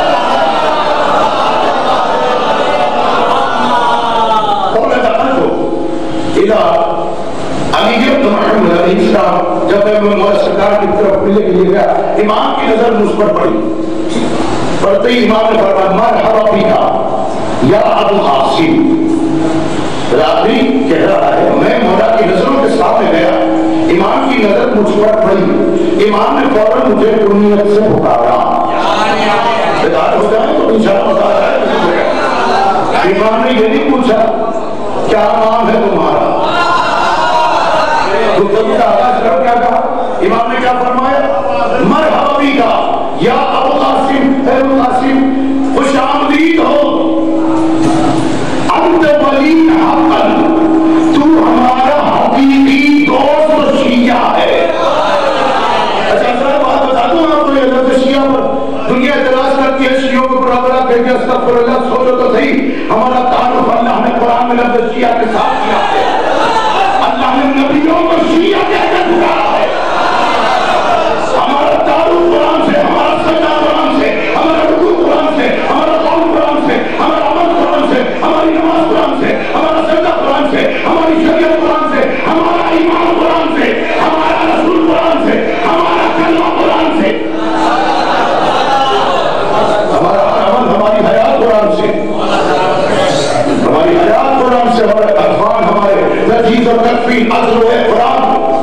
جب میں مولا سرکار کی طرف ملنے کے لیے گیا امام کی نظر مجھ پر پڑی. پڑھتے ہی امام نے فرمایا مرحبا بک یا ابو قاسم. راوی کہہ رہا ہے میں مولا کی نظروں کے سامنے گیا, امام کی نظر مجھ پر پڑی, امام نے فوراً مجھے کنیت سے پکارا. بیدار ہو جائے تو انشاءاللہ بتا رہا ہے. امام نے یہ نہیں پوچھا کیا نام ہے تمہارا, کیا کہا امام نے کیا فرمایا مرحبا بک یا ابو قاسم, اے ابو قاسم خوش آمدید ہو, انت ولی حقا, تو ہمارا حقیقی دوست و شیعہ ہے. اچھا سر بات بتا دوں آپ کو, یہ حضرت شیعہ پر دنیا اعتراض کرتی ہے, شیعوں کو برابرہ کہتے ہیں استغفر اللہ, سوچو تو صحیح ہمارا تعارف اللہ نے قرآن میں لفظ شیعہ کے ساتھ کیا ہے. اللہ نے نبیوں کو شیعہ کہہ کر پکارا ہے. ہمارا تعارف قرآن سے, ہمارا سجدہ قرآن سے, ہمارا رکوع قرآن سے, ہمارا قول قرآن سے, ہمارا عمل قرآن سے, ہماری نماز قرآن سے, ہمارا سجدہ قرآن سے, ہماری شریعت قرآن سے, ہمارا ایمان قرآن سے, ہمارا رسول قرآن سے, ہمارا کلمہ قرآن سے, ہمارا عمل ہماری حیات قرآن سے, ہماری حیات قرآن سے, ہمارے افعال ہمارے تجوید اور تکفیر عزل و قرآن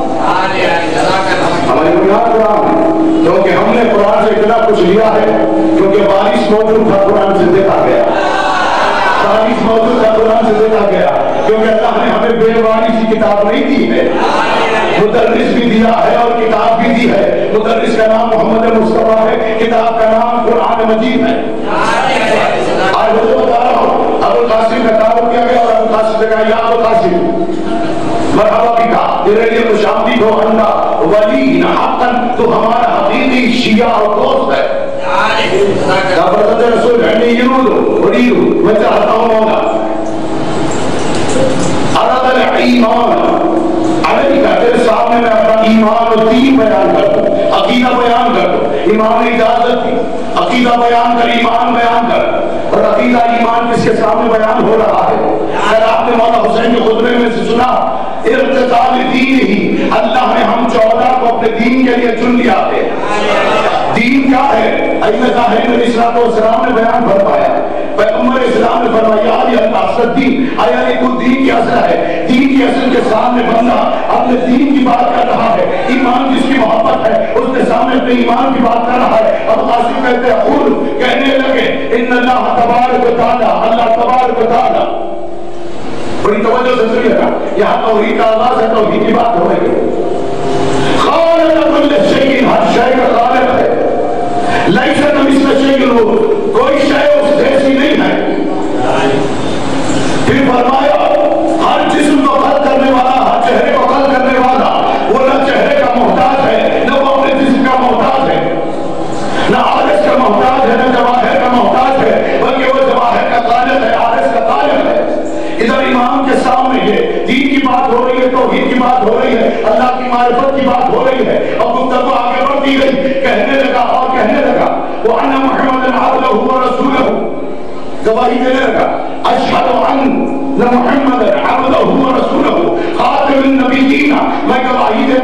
ہماری بنیاد قرآن ہے. کیونکہ ہم نے قرآن سے اتنا کچھ لیا ہے کیونکہ بارش موجود تھا قرآن سے دیکھا گیا, بارش موجود تھا قرآن سے دیکھا گیا, کیونکہ اللہ نے ہمیں بے باری سی کتاب نہیں دی ہے, مدرس بھی دیا ہے اور کتاب بھی دی ہے. مدرس کا نام محمد مصطفیٰ ہے, کتاب کا نام قرآن مجید ہے. آج میں بتا رہا ہوں ابو قاسم کا تعارف کیا گیا اور ابو قاسم نے کہا یا ابو قاسم مرحبا بک, تیرے لیے خوش آمدید ہو, انت ولی حقا, تو ہمارا حقیقی شیعہ اور دوست ہے. کیا فرض رسول انی یرود ارید, میں چاہتا ہوں مولا اراد الایمان علیکہ, تیرے سامنے میں اپنا ایمان و دین بیان کر دوں, عقیدہ بیان کر دوں. امام نے اجازت دی عقیدہ بیان کر, ایمان بیان کر. اور عقیدہ ایمان کس کے سامنے بیان ہو رہا ہے؟ اگر آپ نے مولا حسین کے خطبے میں سے سنا ارتقال دین ہی, اللہ نے ہم چودہ کو اپنے دین کے لیے چن لیا ہے. دین کیا ہے؟ ائمہ طاہرین علیہ السلام نے بیان فرمایا, پیغمبر اسلام نے فرمایا یہ اصل دین, آیا یہ کوئی دین کی اصل ہے؟ دین کی اصل کے سامنے بندہ اپنے دین کی بات کر رہا ہے, ایمان جس کی محبت ہے اس کے سامنے اپنے ایمان کی بات کر رہا ہے. اب قاسم کہتے ہیں قل, کہنے لگے ان اللہ تبارک و تعالی, اللہ تبارک و تعالی. بڑی توجہ سے سنیے گا, یہاں توحید کا آغاز ہے, توحید کی بات ہو رہی ہے. خالق کل شیء, ہر شے کا خالق ہے. لیس کمثلہ شیء, کوئی شے اس جیسی نہیں ہے. پھر فرمایا ہر جسم کو خلق کرنے والا, ہر چہرے کو خلق کرنے والا, وہ نہ چہرے کا محتاج ہے, نہ وہ اپنے جسم کا محتاج ہے, نہ عارض کا محتاج ہے, نہ جواہر کا محتاج ہے, بلکہ وہ جواہر کا خالق ہے, عارض کا خالق ہے. ادھر امام کے سامنے یہ دین کی بات ہو رہی ہے, توحید کی بات ہو رہی ہے, اللہ کی معرفت کی بات ہو رہی ہے, اور گفتگو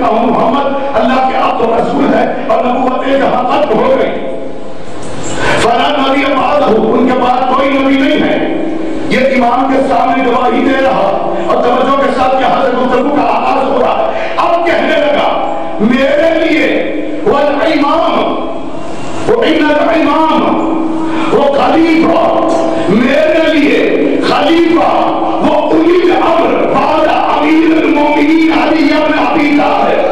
ہوں محمد اللہ کے عبد و رسول ہے اور نبوت جہاں ختم ہو گئی. فلا نبی بعدہ، ان کے بعد کوئی نبی نہیں ہے. یہ امام کے سامنے گواہی دے رہا اور توجہ کے ساتھ یہاں سے گفتگو کا آغاز ہو رہا ہے. اب کہنے لگا میرے لیے والامام وان الامام وہ خلیفہ، میرے لیے خلیفہ وہ اولی الامر بعد امیر المومنین علی بن ابی طالب.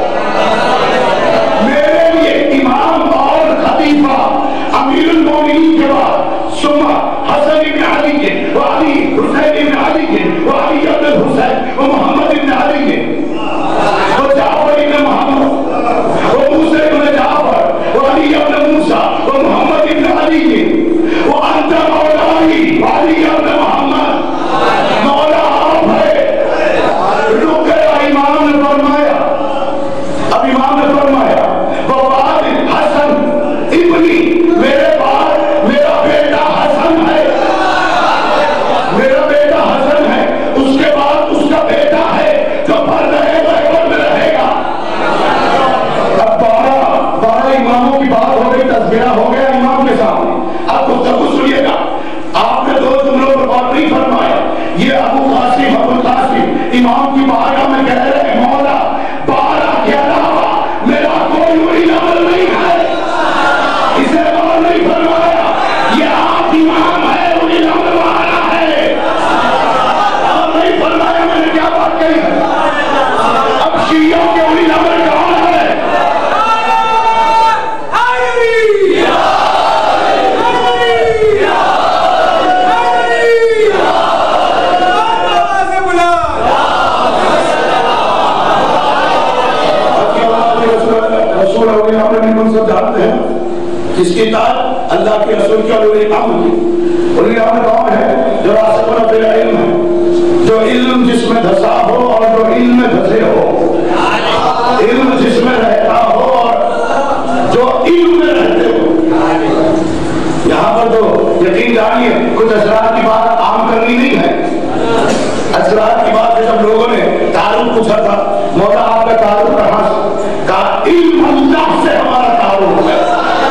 میرے لیے امام اور خلیفہ امیر المومنین کے بعد ثم حسن بن علی کے وعلی حسین بن علی کے وعلی بن حسین ومحمد بن علی کے وجعفر بن محمد وموسى بن جعفر وعلي بن موسى ومحمد بن علي وأنت مولاي وعلي بن محمد. مولا آپ ہے. رک گیا امام نے فرمایا. اب امام نے فرمایا وبعد حسن ابنی، میرے بعد میرا بیٹا حسن ہے، میرا بیٹا حسن ہے. اس کے بعد اس کا بیٹا ہے جو پڑھ رہے گا میں رہے گا. اب بارہ بارہ اماموں کی بات ہو گئی، تذکرہ ہو گیا امام کے سامنے. اب گفتگو سنیے گا. آپ نے دو جملوں پر غور نہیں فرمایا. یہ ابو قاسم ابو القاسم امام کی بارگاہ میں کہہ رہے ہیں مولا بارہ کے علاوہ میرا کوئی ولی عمل نہیں ہے. اسے غور نہیں فرمایا. یہ آپ امام ہے، ولی عمل والا ہے. غور نہیں فرمایا میں نے کیا بات کہی ہے. اب شیعوں کے ولی عمل کون ہے؟ رسول اولیاء اپنے منصب جانتے ہیں جس کی اطاعت اللہ کے رسول کی اور اولیاء کی. اولیاء کون ہے؟ جو راسخون فی العلم ہے، جو علم جس میں دھسا ہو اور جو علم میں دھسے ہو، علم جس میں رہتا ہو اور جو علم میں رہتے ہو. یہاں پر تو یقین جانیے کچھ اثرات کی بات عام کرنی نہیں ہے. اثرات کی بات ہے جب لوگوں نے تعارف پوچھا تھا مولا آپ کا تعارف کہاں سے؟ کہا علم اللہ سے ہمارا تعارف ہے.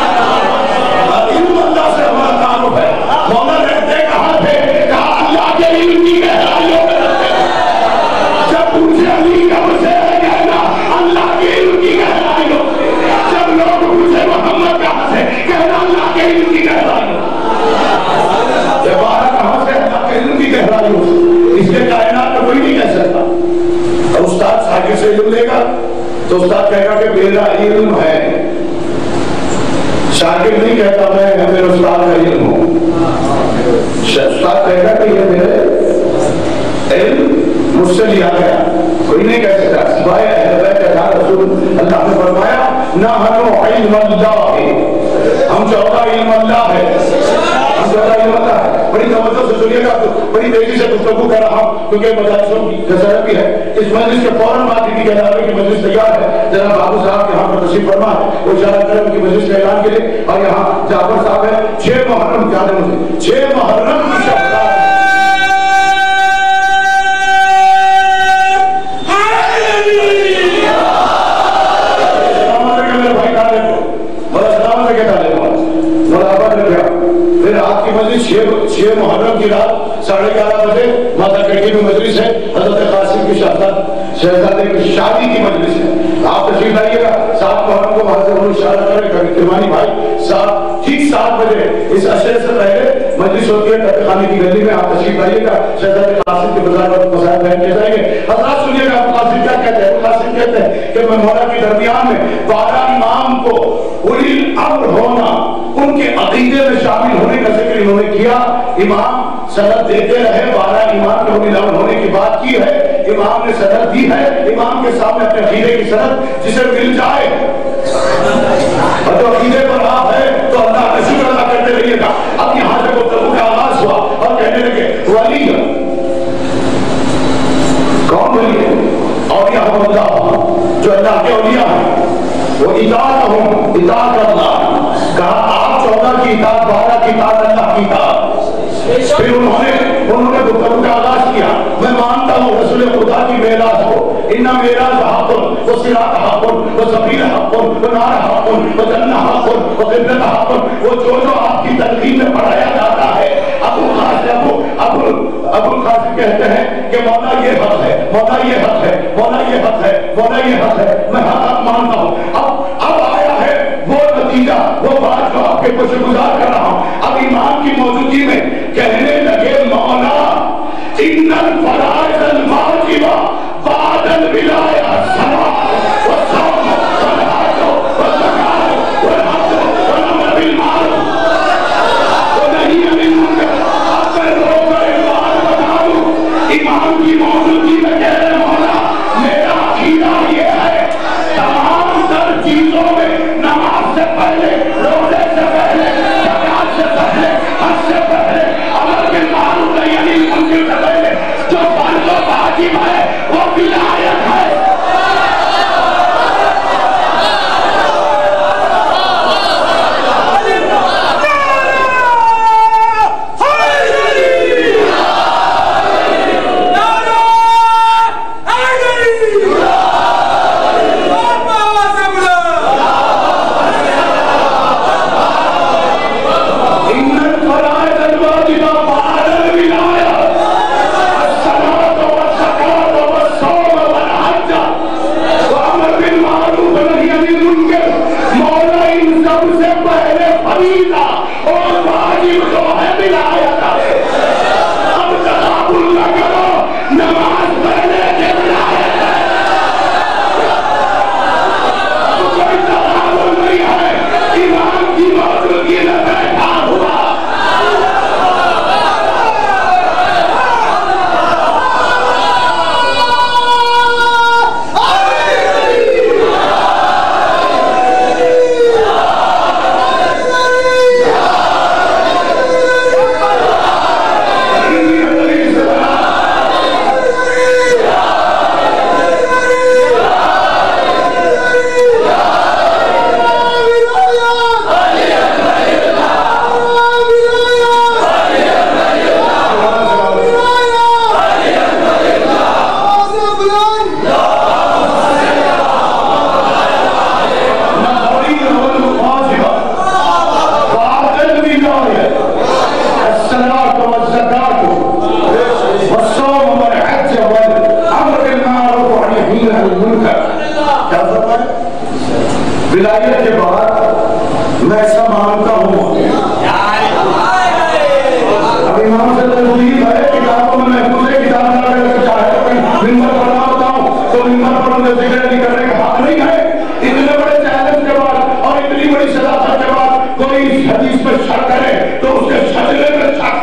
علم اللہ سے ہمارا تعارف ہے. مولا رہتے کہاں تھے؟ کہا اللہ کے علم کی گہرائیوں میں رہتے. جب پوچھے علی کا مجھے کہنا اللہ کے علم کی گہرائیوں سے. جب لوگ پوچھے محمد کہاں سے، کہنا اللہ کے علم کی گہرائیوں. جب آرہا کہاں سے؟ اللہ کے علم کی گہرائیوں سے. اس کے کائنات میں کوئی نہیں کہہ سکتا. اور استاد شاگرد سے علم لے گا تو استاد کہے گا کہ میرا علم ہے. شاگرد نہیں کہتا میں میرے استاد کا علم ہوں. استاد کہے گا کہ یہ میرے علم مجھ سے لیا گیا. کوئی نہیں کہہ سکتا سوائے اہل بیت کا رسول. اللہ نے فرمایا نحن علم اللہ، ہم چودہ علم اللہ ہے. ہم چودہ علم اللہ ہے. بڑی توجہ سے سنیے گا. بڑی تیزی سے گفتگو کر رہا ہوں کیونکہ مجالسوں کی کثرت بھی ہے. اس مجلس کے فوراً بعد کی کہلاوے کی مجلس تیار ہے. جناب بابو صاحب یہاں پر تشریف فرما ہے. وہ اشارہ کرم کی مجلس کے اعلان کے لیے. اور یہاں جعفر صاحب ہے. چھ محرم یاد ہے مجھے، چھ محرم کی شب رات چھ محرم کی رات ساڑھے گیارہ بجے ماتا کٹی میں مجلس ہے. حضرت قاسم کی شہزاد شہزادے کی شادی کی مجلس ہے. آپ تشریف لائیے گا. سات محرم کو وہاں سے انہوں اشارہ کرے گا کرمانی بھائی سات ٹھیک سات بجے اس عشرے سے پہلے مجلس ہوتی ہے کتے خانے کی گلی میں. آپ تشریف لائیے گا. شہزادے قاسم کے بازار پر مسائل بیان کیے جائیں گے. حضرات سنیے گا قاسم کیا کہتے ہیں. قاسم کہتے ہیں کہ میں مولا کے درمیان میں بارہ امام کو اولی الامر ہونا، ان کے عقیدے میں شامل ہونے کا ذکر انہوں نے کیا. امام سند دیتے رہے. بارہ امام کے اولی الامر ہونے کی بات کی ہے. امام نے سند دی ہے. امام کے سامنے اپنے عقیدے کی سند جسے مل جائے اور جو عقیدے پر آپ ہے تو اللہ کا شکر ادا کرتے رہیے گا. اب یہاں سے گفتگو کا آغاز ہوا اور کہنے لگے ولی کون ولی ہے؟ اولیاء اللہ جو اللہ کے اولیاء ہیں وہ اطاعت ہوں اطاعت اللہ. کہا آپ چودہ کی اطاعت، بارہ کی اطاعت، اللہ کی اطاعت. پھر انہوں نے انہوں نے گفتگو کا آغاز کیا. میں مانتا ہوں رسول خدا کی میراث کو انہا میراث حقن و صراط حقن و سبیل حقن و نار حقن و جنہ حقن و قبلت حقن، وہ جو جو آپ کی تلقین میں پڑھایا جاتا ہے، ابو قاسم ابو ابو قاسم کہتے ہیں کہ مولا یہ حق ہے، مولا یہ حق ہے، مولا یہ حق ہے، مولا یہ حق ہے، میں حق مانتا ہوں۔ اب اب آیا ہے وہ نتیجہ، وہ بات جو آپ کے کچھ گزار کر رہا ہوں۔ اب ایمان کی موجودگی میں کہنے لگے مولا ان الفرائض الواجبہ بعد الولایہ صلاۃ و صوم و حج و زکات و حج و امر بالمعروف و نہی عن المنکر، اب میں روک کر بات بتا دوں، ایمان کی موجودگی میں کہہ رہے مولا میرا عقیدہ یہ ہے تمام تر چیزوں میں نماز سے پہلے، روزے سے پہلے، زکات سے پہلے، حج سے پہلے، امر بالمعروف نہی عن المنکر سے پہلے جو فرض و واجب ہے وہ ولایت ہے۔ ولایت کے بعد میں ایسا مانتا ہوں، اب امام سے تجدید ہے کتابوں میں محفوظ ہے، کتاب نہ اگر چاہے تو کوئی ممبر پر نہ بتاؤں تو ممبر پر انہیں ذکر نہیں کرنے کا حق نہیں ہے۔ اتنے بڑے چیلنج کے بعد اور اتنی بڑی صداقت کے بعد کوئی اس حدیث پہ شک کرے تو اس کے شجرے میں شک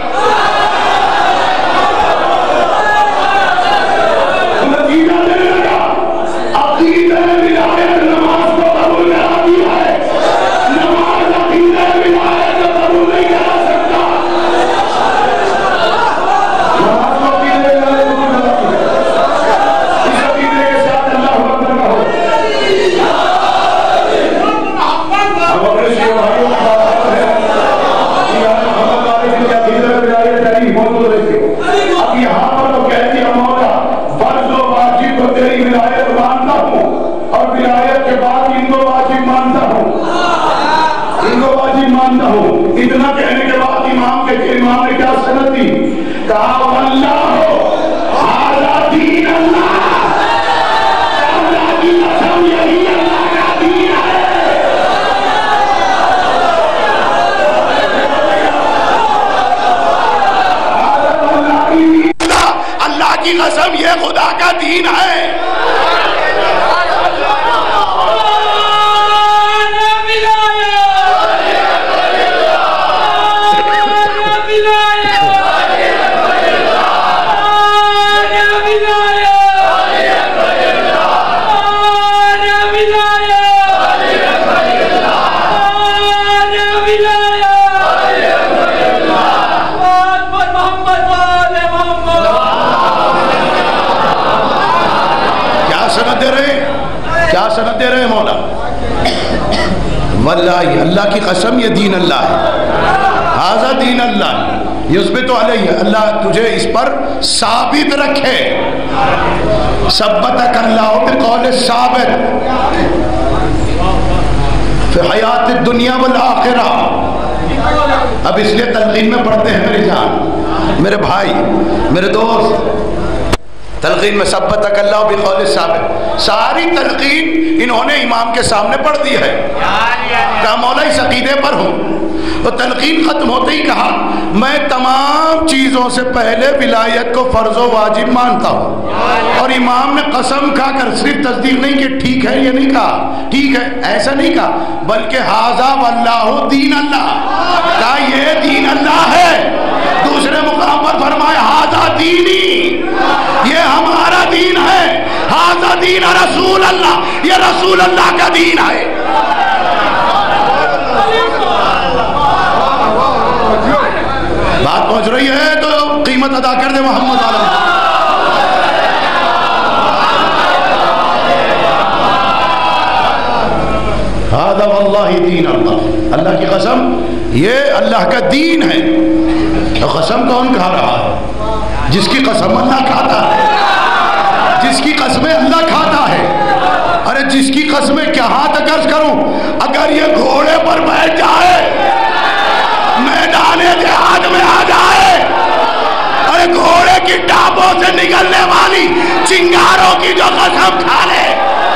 نتیجہ دینے لگا۔ عقیدہ ولایت نماز کو قبول کراتی ہے، نماز عقیدہ ولایت کو قبول نہیں کرا سکتا۔ نماز کو عقیدہ ولایت کو قبول کراتی ہے، اس عقیدے کے ساتھ اللہ اکبر کہو۔ اب اپنے شیعہ بھائیوں کا بات ہے کہ آج محمد علیہ کی عقیدہ ولایت تیری موجود رہتی ہو۔ اب یہاں پر تو کہہ دیا مولا فرض و واجب کو تیری ولایت مانتا ہوں اور ولایت کے بعد ان کو واجب مانتا ہوں، ان کو واجب مانتا ہوں۔ اتنا کہنے کے بعد امام کے امام نے کیا سند دی؟ کہا واللہ ھذا دین اللہ، اللہ کی قسم یہی اللہ کا دین ہے۔ اللہ کی قسم یہ خدا کا دین ہے۔ کیا سند دے رہے ہیں مولا؟ واللہ اللہ کی قسم یہ دین اللہ ہے، ھذا دین اللہ، یثبت علیہ، اللہ تجھے اس پر ثابت رکھے. ثبتک اللہ بقول ثابت فی حیات الدنیا والآخرہ. اب اس لیے تلقین میں پڑھتے ہیں میری جان، میرے بھائی، میرے دوست، تلقین میں ثبتک اللہ بقول ثابت. ساری تلقین انہوں نے امام کے سامنے پڑھ دی ہے کہ مولا اس عقیدے پر ہوں. تو تلقین ختم ہوتے ہی کہا میں تمام چیزوں سے پہلے ولایت کو فرض و واجب مانتا ہوں. اور امام نے قسم کھا کر صرف تصدیق نہیں کہ ٹھیک ہے، یہ نہیں کہا ٹھیک ہے ایسا نہیں کہا، بلکہ ھذا واللہ دین اللہ، کہا یہ دین اللہ ہے. دوسرے مقام پر فرمایا ھذا دینی، یہ ہمارا دین ہے. ھذا دین رسول اللہ، یہ رسول اللہ کا دین ہے. بات پہنچ رہی ہے تو قیمت ادا کر دے محمد عالم. ھذا واللہ دین اللہ، اللہ کی قسم یہ اللہ کا دین ہے. تو قسم کون کھا رہا ہے؟ جس کی قسم اللہ کھاتا ہے، جس کی قسمیں اللہ کھاتا ہے. ارے جس کی قسمیں کیا ہاتھ عرض کروں، اگر یہ گھوڑے پر بیٹھ جائے، میدان جہاد میں آ جائے، ارے گھوڑے کی ٹاپوں سے نکلنے والی چنگاروں کی جو قسم کھا لے،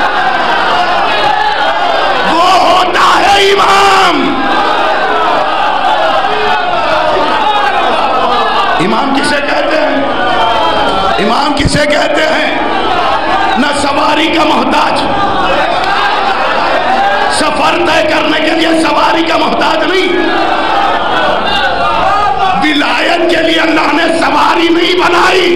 وہ ہوتا ہے امام. امام کسے کہتے ہیں؟ امام کسے کہتے ہیں؟ نہ سواری کا محتاج، سفر طے کرنے کے لیے سواری کا محتاج نہیں. ولایت کے لیے اللہ نے سواری نہیں بنائی،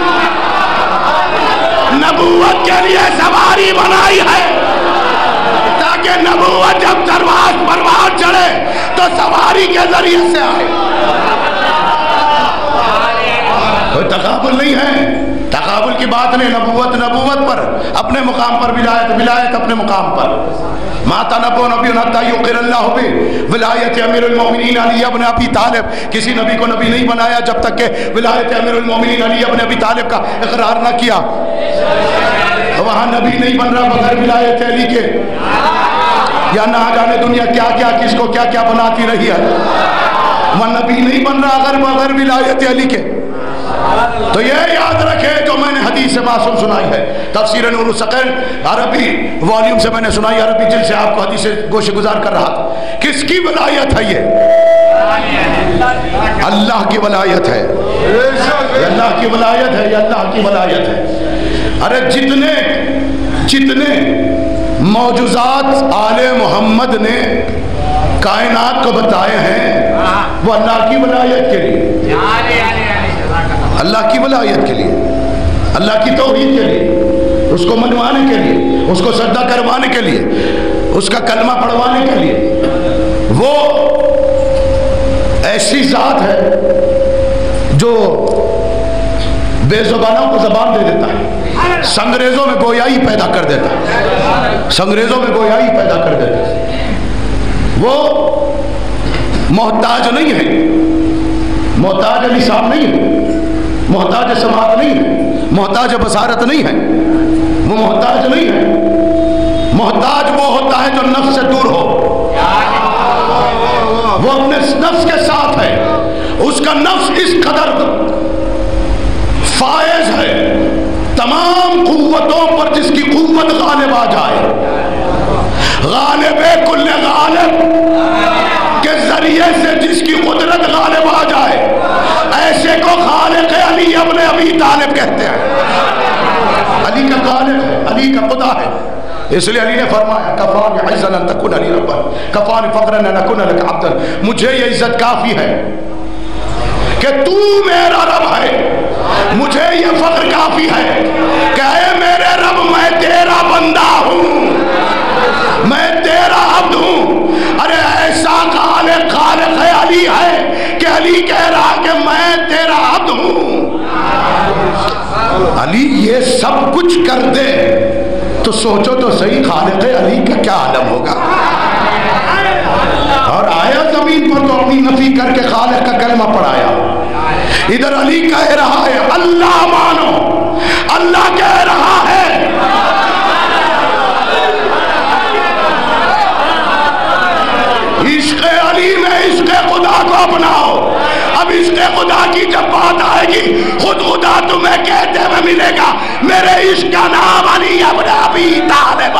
نبوت کے لیے سواری بنائی ہے، تاکہ نبوت جب درواز پرواز چڑھے تو سواری کے ذریعے سے آئے. کوئی تقابل نہیں ہے، تقابل کی بات نہیں. نبوت نبوت پر اپنے مقام پر، ولایت ولایت اپنے مقام پر. ما تنبؤ نبی حتی یقر اللہ بہ ولایت امیر المومنین علی ابن ابی طالب. کسی نبی کو نبی نہیں بنایا جب تک کہ ولایت امیر المومنین علی ابن ابی طالب کا اقرار نہ کیا. وہاں نبی نہیں بن رہا بغیر ولایت علی کے، یا نہ جانے دنیا کیا کیا کس کو کیا کیا بناتی رہی ہے. وہ نبی نہیں بن رہا اگر بغیر ولایت علی کے. تو یہ یاد رکھے جو میں نے حدیث سے معصوم سنائی ہے، تفسیر نور الثقل عربی والیوم سے میں نے سنائی، عربی جلد سے آپ کو حدیث سے گوش گزار کر رہا تھا. کس کی ولایت ہے یہ؟ اللہ کی ولایت ہے. یہ اللہ کی ولایت ہے، یہ اللہ کی ولایت ہے. ارے جتنے جتنے معجزات آل محمد نے کائنات کو بتائے ہیں وہ اللہ کی ولایت کے لیے، اللہ کی ولایت کے لیے، اللہ کی توحید کے لیے، اس کو منوانے کے لیے، اس کو سجدہ کروانے کے لیے، اس کا کلمہ پڑھوانے کے لیے. وہ ایسی ذات ہے جو بے زبانوں کو زبان دے دیتا ہے، سنگریزوں میں گویائی پیدا کر دیتا ہے، سنگریزوں میں گویائی پیدا کر دیتا ہے. وہ محتاج نہیں ہے، محتاج نصاب نہیں ہے، محتاج سماعت نہیں ہے، محتاج بصارت نہیں ہے، وہ محتاج نہیں ہے. محتاج وہ ہوتا ہے جو نفس سے دور ہو، وہ اپنے نفس کے ساتھ ہے، اس کا نفس اس قدر فائز ہے تمام قوتوں پر، جس کی قوت غالب آ جائے، غالب کل غالب کے ذریعے سے جس کی قدرت غالب آ جائے، ایسے کو خالق علی ابن ابی طالب کہتے ہیں. علی کا خالق ہے، علی کا خدا ہے. اس لیے علی نے فرمایا کفانی عزا ان تکون علی ربا، کفانی فقرا ان اکون لک عبدا. مجھے یہ عزت کافی ہے کہ تو میرا رب ہے، مجھے یہ فخر کافی ہے کہ اے میرے رب میں تیرا بندہ ہوں، میں تیرا عبد ہوں. ارے ایسا خالق خالق ہے علی ہے کہ علی کہہ رہا کہ میں تیرا عبد ہوں. علی یہ سب کچھ کر دے تو سوچو تو صحیح خالق علی کا کیا عالم ہوگا. اور آیا زمین پر تو اپنی نفی کر کے خالق کا کلمہ پڑھایا. علی کہہ رہا ہے اللہ مانو، اللہ کہہ رہا ہے عشق علی میں عشق خدا کو اپناؤ۔ اب عشق خدا کی جب بات آئے گی خود خدا تمہیں کہتے ہوئے ملے گا میرے عشق کا نام علی ابن ابی طالب۔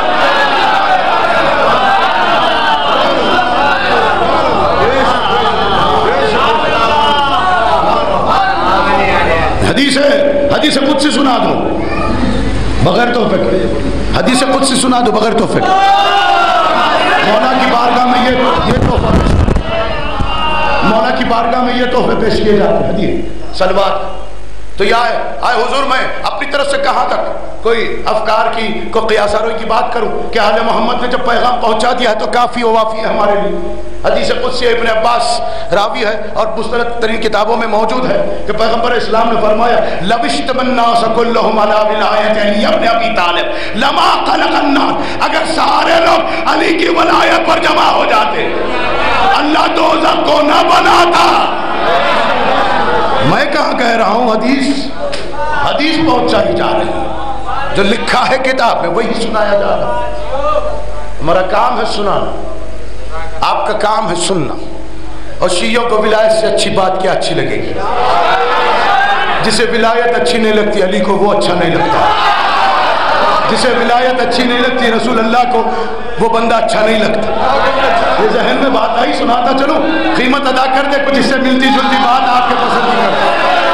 حدیث حدیث قدسی سنا دو بغیر توفیق، حدیث قدسی سنا دو بغیر توفیق۔ مولا کی بارگاہ میں یہ یہ تحفہ مولا کی بارگاہ میں یہ تحفے پیش کیے جاتے ہیں، حدیث صلوات۔ تو یہ آئے آئے حضور میں اپنی طرف سے کہاں تک کوئی افکار کی کوئی قیاسہ روئی کی بات کروں کہ آل محمد نے جب پیغام پہنچا دیا ہے تو کافی و وافی ہے ہمارے لیے۔ حدیث قدسی ابن عباس راوی ہے اور مستند ترین کتابوں میں موجود ہے کہ پیغمبر اسلام نے فرمایا لو اجتمع الناس كلهم على ولایت علی ابن ابی طالب لما خلق الناس، اگر سارے لوگ علی کی ولایت پر جمع ہو جاتے اللہ دوزخ کو نہ بناتا۔ میں کہاں کہہ رہا ہوں، حدیث حدیث پہنچائی جا رہی ہے، جو لکھا ہے کتاب میں وہی سنایا جا رہا ہے۔ ہمارا کام ہے سنانا، آپ کا کام ہے سننا۔ اور شیعوں کو ولایت سے اچھی بات کیا اچھی لگے گی؟ جسے ولایت اچھی نہیں لگتی علی کو وہ اچھا نہیں لگتا، جسے ولایت اچھی نہیں لگتی رسول اللہ کو وہ بندہ اچھا نہیں لگتا۔ یہ ذہن میں بات آئی، سناتا چلو، قیمت ادا کر دے کچھ اس سے ملتی جلتی بات آپ کے پسند کی کرتے،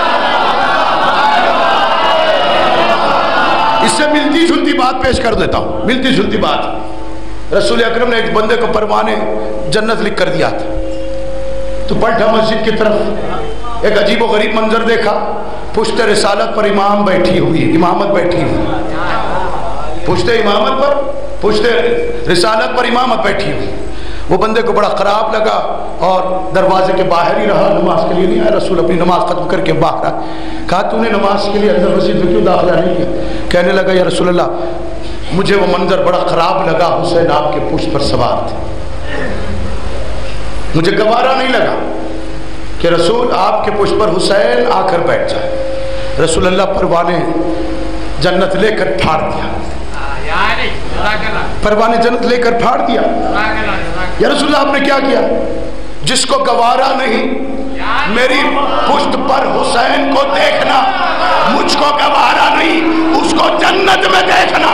اس سے ملتی جلتی بات پیش کر دیتا ہوں۔ ملتی جلتی بات، رسول اکرم نے ایک بندے کو پروانے جنت لکھ کر دیا تھا، تو پلٹا مسجد کی طرف، ایک عجیب و غریب منظر دیکھا، پشت رسالت پر امام بیٹھی ہوئی، امامت بیٹھی ہوئی، پشت امامت پر پشت رسالت پر امامت بیٹھی ہوئی۔ وہ بندے کو بڑا خراب لگا اور دروازے کے باہر ہی رہا، نماز کے لیے نہیں آیا۔ رسول اپنی نماز ختم کر کے باہر آیا، کہا تو نے نماز کے لیے اندر مسجد میں کیوں داخلہ نہیں کیا؟ کہنے لگا یا رسول اللہ مجھے وہ منظر بڑا خراب لگا، حسین آپ کے پشت پر سوار تھے، مجھے گوارا نہیں لگا کہ رسول آپ کے پشت پر حسین آ کر بیٹھ جائے۔ رسول اللہ پروانے جنت لے کر پھاڑ دیا، پروانے جنت لے کر پھاڑ دیا۔ یا رسول اللہ آپ نے کیا کیا؟ جس کو گوارا نہیں میری پشت پر حسین کو دیکھنا، مجھ کو گوارا نہیں اس کو جنت میں دیکھنا۔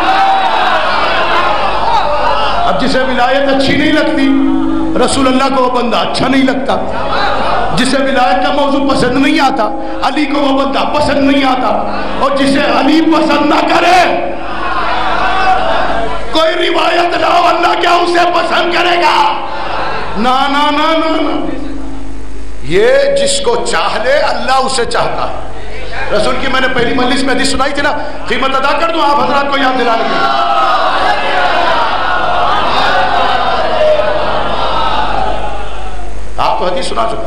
اب جسے ولایت اچھی نہیں لگتی رسول اللہ کو وہ بندہ اچھا نہیں لگتا، جسے ولایت کا موضوع پسند نہیں آتا علی کو وہ بندہ پسند نہیں آتا، اور جسے علی پسند نہ کرے کوئی روایت لاؤ اللہ کیا اسے پسند کرے گا؟ نا نا نا نا، یہ جس کو چاہ لے اللہ اسے چاہتا ہے۔ رسول کی میں نے پہلی مجلس میں حدیث سنائی تھی نا، قیمت ادا کر دوں آپ حضرات کو یاد دلانے کے لیے۔ آپ کو حدیث سنا چکا،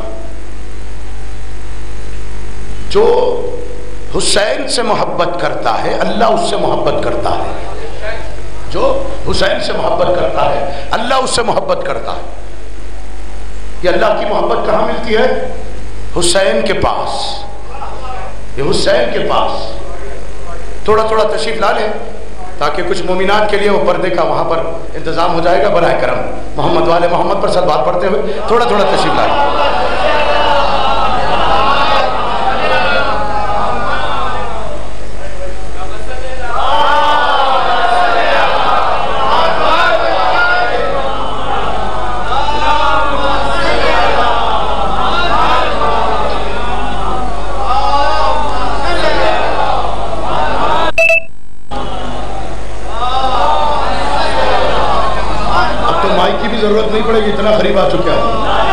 جو حسین سے محبت کرتا ہے اللہ اس سے محبت کرتا ہے، جو حسین سے محبت کرتا ہے اللہ اس سے محبت کرتا ہے۔ یہ اللہ کی محبت کہاں ملتی ہے؟ حسین کے پاس، یہ حسین کے پاس۔ تھوڑا تھوڑا تشریف لا لیں تاکہ کچھ مومنات کے لیے وہ پردے کا وہاں پر انتظام ہو جائے گا، برائے کرم محمد والے محمد پر صلوات پڑھتے ہوئے تھوڑا تھوڑا تشریف لا لیں۔ ضرورت نہیں پڑے گی، اتنا قریب آ چکا ہے۔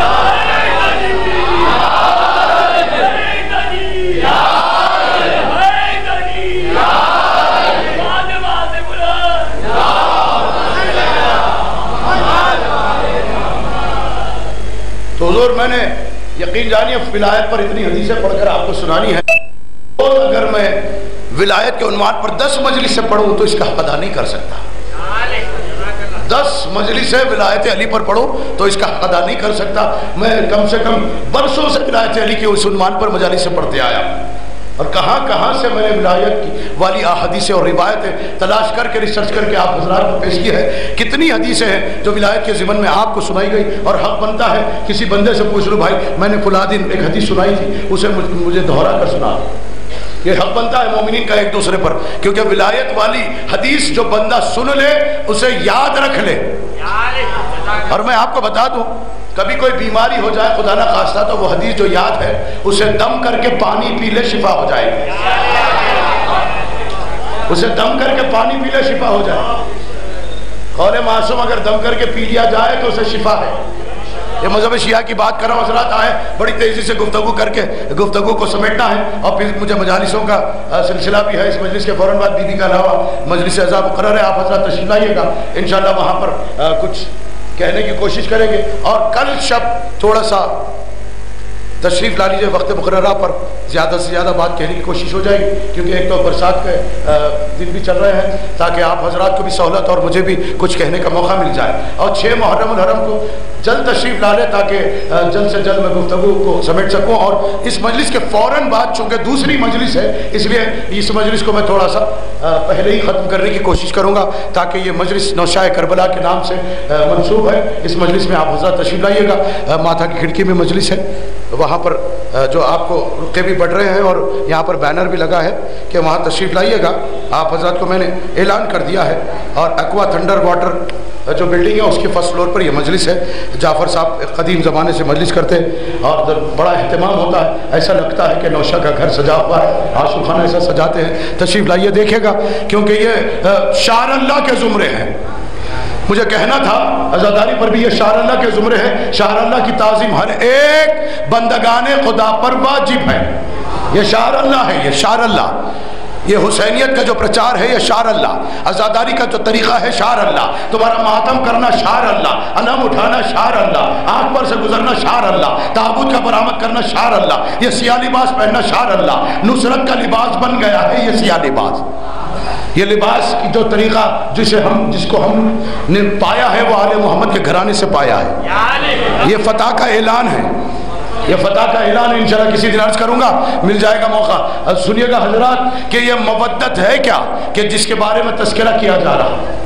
تو حضور میں نے یقین جانیے ولایت پر اتنی حدیثیں پڑھ کر آپ کو سنانی ہے، اور اگر میں ولایت کے عنوان پر دس مجلس سے پڑھوں تو اس کا ادا نہیں کر سکتا۔ دس مجلس ولایت علی پر پڑھو تو اس کا حق ادا نہیں کر سکتا. میں کم سے کم برسوں سے ولایت علی کے اس عنوان پر مجالس سے پڑھتے آیا، اور کہاں کہاں سے میں نے ولایت کی والی احادیثیں اور روایتیں تلاش کر کے ریسرچ کر کے آپ حضرات کو پیش کی ہے. کتنی حدیثیں ہیں جو ولایت کے ضمن میں آپ کو سنائی گئی، اور حق بنتا ہے کسی بندے سے پوچھ لو بھائی میں نے فلاں دن ایک حدیث سنائی تھی، اسے مجھے دہرا کر سنا. یہ حق بنتا ہے مومنین کا ایک دوسرے پر، کیونکہ ولایت والی حدیث جو بندہ سن لے اسے یاد رکھ لے. اور میں آپ کو بتا دوں، کبھی کوئی بیماری ہو جائے خدا نہ خواستہ تو وہ حدیث جو یاد ہے اسے دم کر کے پانی پی لے شفا ہو جائے گی. اسے دم کر کے پانی پی لے شفا ہو جائے. قول معصوم اگر دم کر کے پی لیا جائے تو اسے شفا ہے. یہ مذہب شیعہ کی بات کر رہا ہوں. حضرات آئے بڑی تیزی سے گفتگو کر کے گفتگو کو سمیٹنا ہے، اور پھر مجھے مجالسوں کا سلسلہ بھی ہے. اس مجلس کے فوراً بعد بی بی کا علاوہ مجلس اعزاز مقرر ہے. آپ حضرات تشریف لائیے گا، انشاءاللہ وہاں پر کچھ کہنے کی کوشش کریں گے. اور کل شب تھوڑا سا تشریف لا لیجیے وقت مقررہ پر، زیادہ سے زیادہ بات کہنے کی کوشش ہو جائے گی، کیونکہ ایک تو برسات کے دن بھی چل رہے ہیں تاکہ آپ حضرات کو بھی سہولت اور مجھے بھی کچھ کہنے کا موقع مل جائے. اور چھ محرم الحرم کو جلد تشریف لا لیں تاکہ جلد سے جلد میں گفتگو کو سمیٹ سکوں. اور اس مجلس کے فوراً بعد چونکہ دوسری مجلس ہے اس لیے اس مجلس کو میں تھوڑا سا پہلے ہی ختم کرنے کی کوشش کروں گا تاکہ یہ مجلس نوشائے کربلا کے نام سے منسوب ہے. اس مجلس میں آپ حضرات تشریف لائیے گا. ماتھا کی کھڑکی میں مجلس ہے، وہاں پر جو آپ کو رقعے بھی بڑھ رہے ہیں اور یہاں پر بینر بھی لگا ہے کہ وہاں تشریف لائیے گا. آپ حضرات کو میں نے اعلان کر دیا ہے. اور ایکوا تھنڈر واٹر جو بلڈنگ ہے اس کے فرسٹ فلور پر یہ مجلس ہے. جعفر صاحب قدیم زمانے سے مجلس کرتے اور بڑا اہتمام ہوتا ہے، ایسا لگتا ہے کہ نوشہ کا گھر سجا ہوا ہے. عاشق خانہ ایسا سجاتے ہیں. تشریف لائیے دیکھے گا، کیونکہ یہ شعر اللہ کے زمرے ہیں. مجھے کہنا تھا عزاداری پر بھی یہ شعر اللہ کے زمرے ہیں. شعر اللہ کی تعظیم ہر ایک بندگان خدا پر واجب ہے. یہ شعر اللہ ہے، یہ شعر اللہ. یہ حسینیت کا جو پرچار ہے یہ شعر اللہ. عزاداری کا جو طریقہ ہے شعر اللہ. تمہارا ماتم کرنا شعر اللہ، علم اٹھانا شعر اللہ، آنکھ پر سے گزرنا شعر اللہ، تابوت کا برآمد کرنا شعر اللہ، یہ سیاہ لباس پہننا شعر اللہ. نصرت کا لباس بن گیا ہے یہ سیاہ لباس. یہ لباس کی جو طریقہ جسے ہم جس کو ہم نے پایا ہے وہ آل محمد کے گھرانے سے پایا ہے. یہ فتح کا اعلان ہے، یہ فتح کا اعلان ہے. انشاءاللہ کسی دن عرض کروں گا، مل جائے گا موقع. سنیے گا حضرات کہ یہ مودت ہے کیا کہ جس کے بارے میں تذکرہ کیا جا رہا ہے.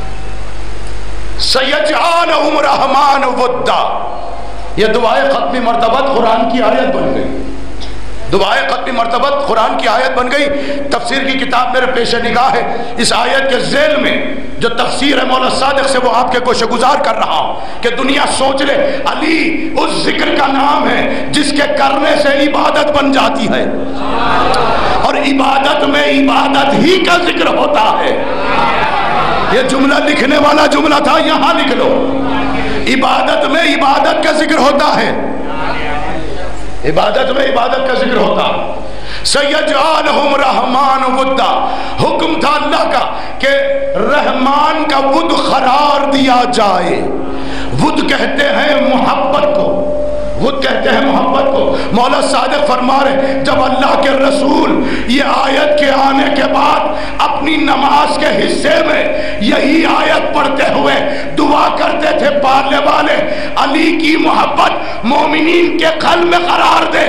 سَيَجْعَلَهُمْ رَحْمَانُ وُدَّا، یہ دعائے ختمی مرتبت قرآن کی آیت بن گئی. دعائے ختمی مرتبت قرآن کی آیت بن گئی. تفسیر کی کتاب میرے پیش نگاہ ہے. اس آیت کے ذیل میں جو تفسیر ہے مولا صادق سے وہ آپ کے گوشہ گزار کر رہا ہوں کہ دنیا سوچ لے علی اس ذکر کا نام ہے جس کے کرنے سے عبادت بن جاتی ہے، اور عبادت میں عبادت ہی کا ذکر ہوتا ہے. یہ جملہ لکھنے والا جملہ تھا، یہاں لکھ لو. عبادت میں عبادت کا ذکر ہوتا ہے، عبادت میں عبادت کا ذکر ہوتا. سَيَجْعَلَهُمْ رَحْمَانُ وُدَّا، حکم تھا اللہ کا کہ رحمان کا ود قرار دیا جائے. ود کہتے ہیں محبت کو، ود کہتے ہیں محبت کو. مولا صادق فرما رہے جب اللہ کے رسول یہ آیت کے آنے کے بعد اپنی نماز کے حصے میں یہی آیت پڑھتے ہوئے دعا کرتے تھے، پالنے والے علی کی محبت مومنین کے قلب میں قرار دے،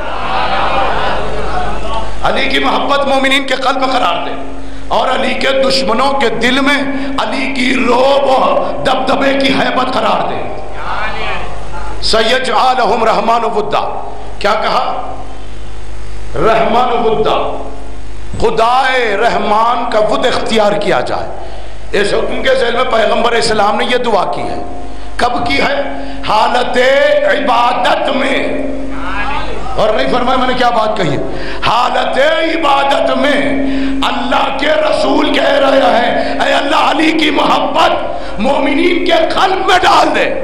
علی کی محبت مومنین کے قلب میں قرار دے، اور علی کے دشمنوں کے دل میں علی کی رعب و دبدبے کی ہیبت قرار دے. سَيَجْعَلَهُمْ رَحْمَانُ وُدَّا، کیا کہا؟ رحمان وُدَّا، خدائے رحمان کا ود اختیار کیا جائے. اس حکم کے ذیل میں پیغمبر اسلام نے یہ دعا کی ہے. کب کی ہے؟ حالت عبادت میں. اور نہیں فرمایا میں نے کیا بات کہی ہے؟ حالت عبادت میں اللہ کے رسول کہہ رہے ہیں اے اللہ علی کی محبت مومنین کے قلب میں ڈال دے.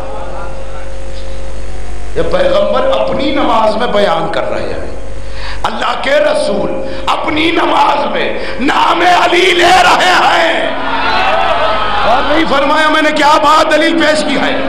یہ پیغمبر اپنی نماز میں بیان کر رہے ہیں، اللہ کے رسول اپنی نماز میں نام علی لے رہے ہیں. اور نہیں فرمایا میں نے کیا بات دلیل پیش کی ہے.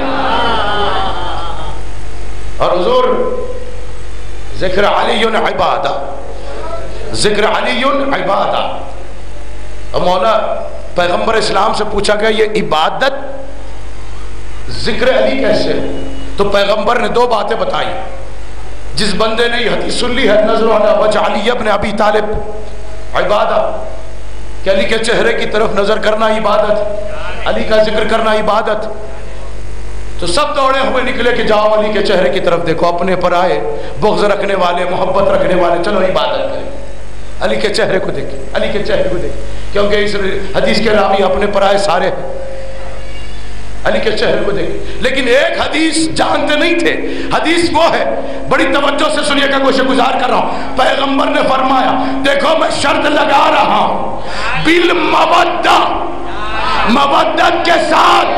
اور حضور ذکر علی عبادہ، ذکر علی عبادہ. مولا پیغمبر اسلام سے پوچھا گیا یہ عبادت ذکر علی کیسے؟ تو پیغمبر نے دو باتیں بتائی. جس بندے نے یہ حدیث سن لی ہے نظر علی وجہ علی ابن ابی طالب عبادت، کہ علی کے چہرے کی طرف نظر کرنا عبادت، علی کا ذکر کرنا عبادت، تو سب دوڑے ہوئے نکلے کہ جاؤ علی کے چہرے کی طرف دیکھو. اپنے پر آئے بغض رکھنے والے، محبت رکھنے والے، چلو عبادت کریں، علی کے چہرے کو دیکھیں، علی کے چہرے کو دیکھیں، کیونکہ اس حدیث کے راوی اپنے پر آئے سارے ہیں، علی کے چہرے کو دیکھیں. لیکن ایک حدیث جانتے نہیں تھے. حدیث وہ ہے، بڑی توجہ سے سنیے گا، گوشہ گزار کر رہا ہوں. پیغمبر نے فرمایا دیکھو میں شرط لگا رہا ہوں بالمودہ، مودت کے ساتھ،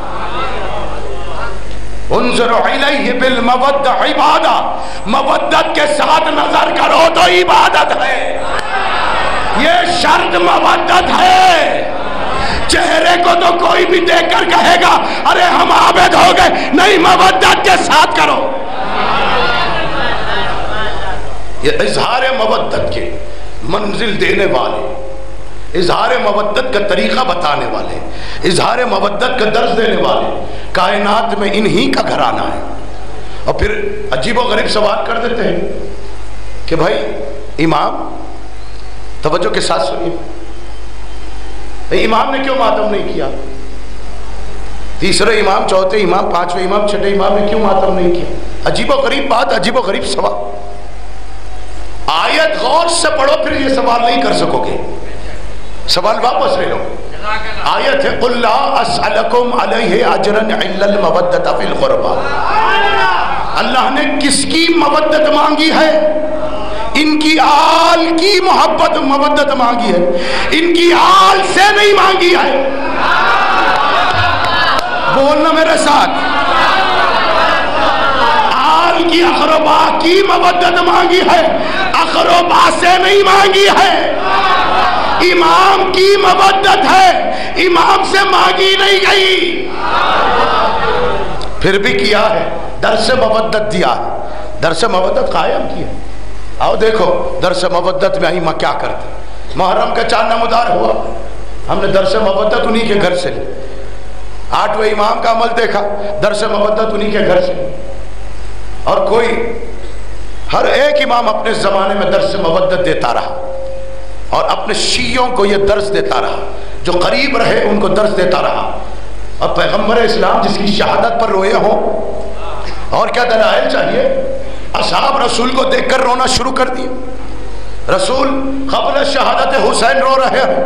انظر الیہ بالمودہ عبادہ، مودت کے ساتھ نظر کرو تو عبادت ہے. یہ شرط مودت ہے. چہرے کو تو کوئی بھی دیکھ کر کہے گا ارے ہم عابد ہو گئے، نہیں، مودت کے ساتھ کرو. یہ اظہار مودت کے منزل دینے والے، اظہار مودت کا طریقہ بتانے والے، اظہار مودت کا درس دینے والے کائنات میں انہی کا گھرانہ ہے. اور پھر عجیب و غریب سوال کر دیتے ہیں کہ بھائی امام، توجہ کے ساتھ سنیے، امام نے کیوں ماتم نہیں کیا؟ تیسرے امام، چوتھے امام، پانچویں امام، چھٹے امام نے کیوں ماتم نہیں کیا؟ عجیب و غریب بات، عجیب و غریب سوال. آیت غور سے پڑھو پھر یہ سوال نہیں کر سکو گے. سوال واپس لے لو. آیت ہے قُلْ لَا أَسْأَلَكُمْ عَلَيْهِ أَجْرًا إِلَّا الْمَوَدَّةَ فِي الْقُرْبَى. اللہ نے کس کی مودت مانگی ہے؟ ان کی آل کی محبت مودت مانگی ہے، ان کی آل سے نہیں مانگی ہے. بولنا میرے ساتھ. آل کی اقربا کی مودت مانگی ہے، اقربا سے نہیں مانگی ہے. امام کی مودت ہے، امام سے مانگی نہیں گئی. پھر بھی کیا ہے، درس مودت دیا ہے، درس مودت قائم کیا. آؤ دیکھو درس مودت میں ائمہ کیا کرتے. محرم کا چاند نمودار ہوا، ہم نے درس مودت انہی کے گھر سے لی. آٹھویں امام کا عمل دیکھا، درس مودت انہی کے گھر سے لی. اور کوئی، ہر ایک امام اپنے زمانے میں درس مودت دیتا رہا اور اپنے شیعوں کو یہ درس دیتا رہا، جو قریب رہے ان کو درس دیتا رہا. اور پیغمبر اسلام جس کی شہادت پر روئے ہوں، اور کیا دلائل چاہیے؟ اصحاب رسول کو دیکھ کر رونا شروع کر دیے. رسول قبل شہادت حسین رو رہے ہیں.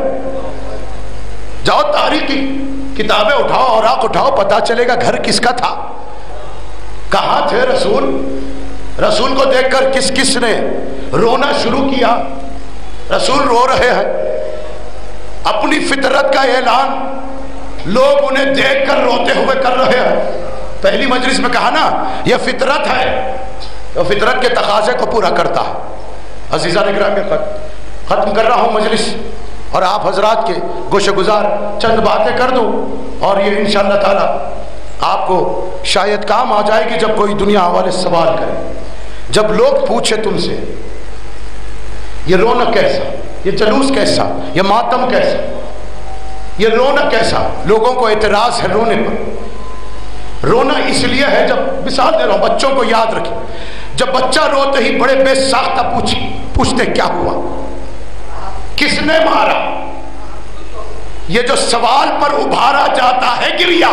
جاؤ تاریخ کی کتابیں اٹھاؤ، اوراق اٹھاؤ، پتہ چلے گا گھر کس کا تھا، کہاں تھے رسول. رسول کو دیکھ کر کس کس نے رونا شروع کیا؟ رسول رو رہے ہیں. اپنی فطرت کا اعلان لوگ انہیں دیکھ کر روتے ہوئے کر رہے ہیں. پہلی مجلس میں کہا نا یہ فطرت ہے، تو فطرت کے تقاضے کو پورا کرتا ہے. عزیزان اکرامی، ختم کر رہا ہوں مجلس اور آپ حضرات کے گوشہ گزار چند باتیں کر دوں، اور یہ انشاءاللہ تعالی آپ کو شاید کام آ جائے گی جب کوئی دنیا والے سوال کرے. جب لوگ پوچھے تم سے یہ رونق کیسا، یہ جلوس کیسا، یہ ماتم کیسا، یہ رونق کیسا، لوگوں کو اعتراض ہے رونے پر. رونا اس لیے ہے، جب مثال دے رہا ہوں بچوں کو یاد رکھیں، جب بچہ روتے ہی بڑے بے ساختہ پوچھ پوچھتے کیا ہوا، کس نے مارا. یہ جو سوال پر ابھارا جاتا ہے گریا،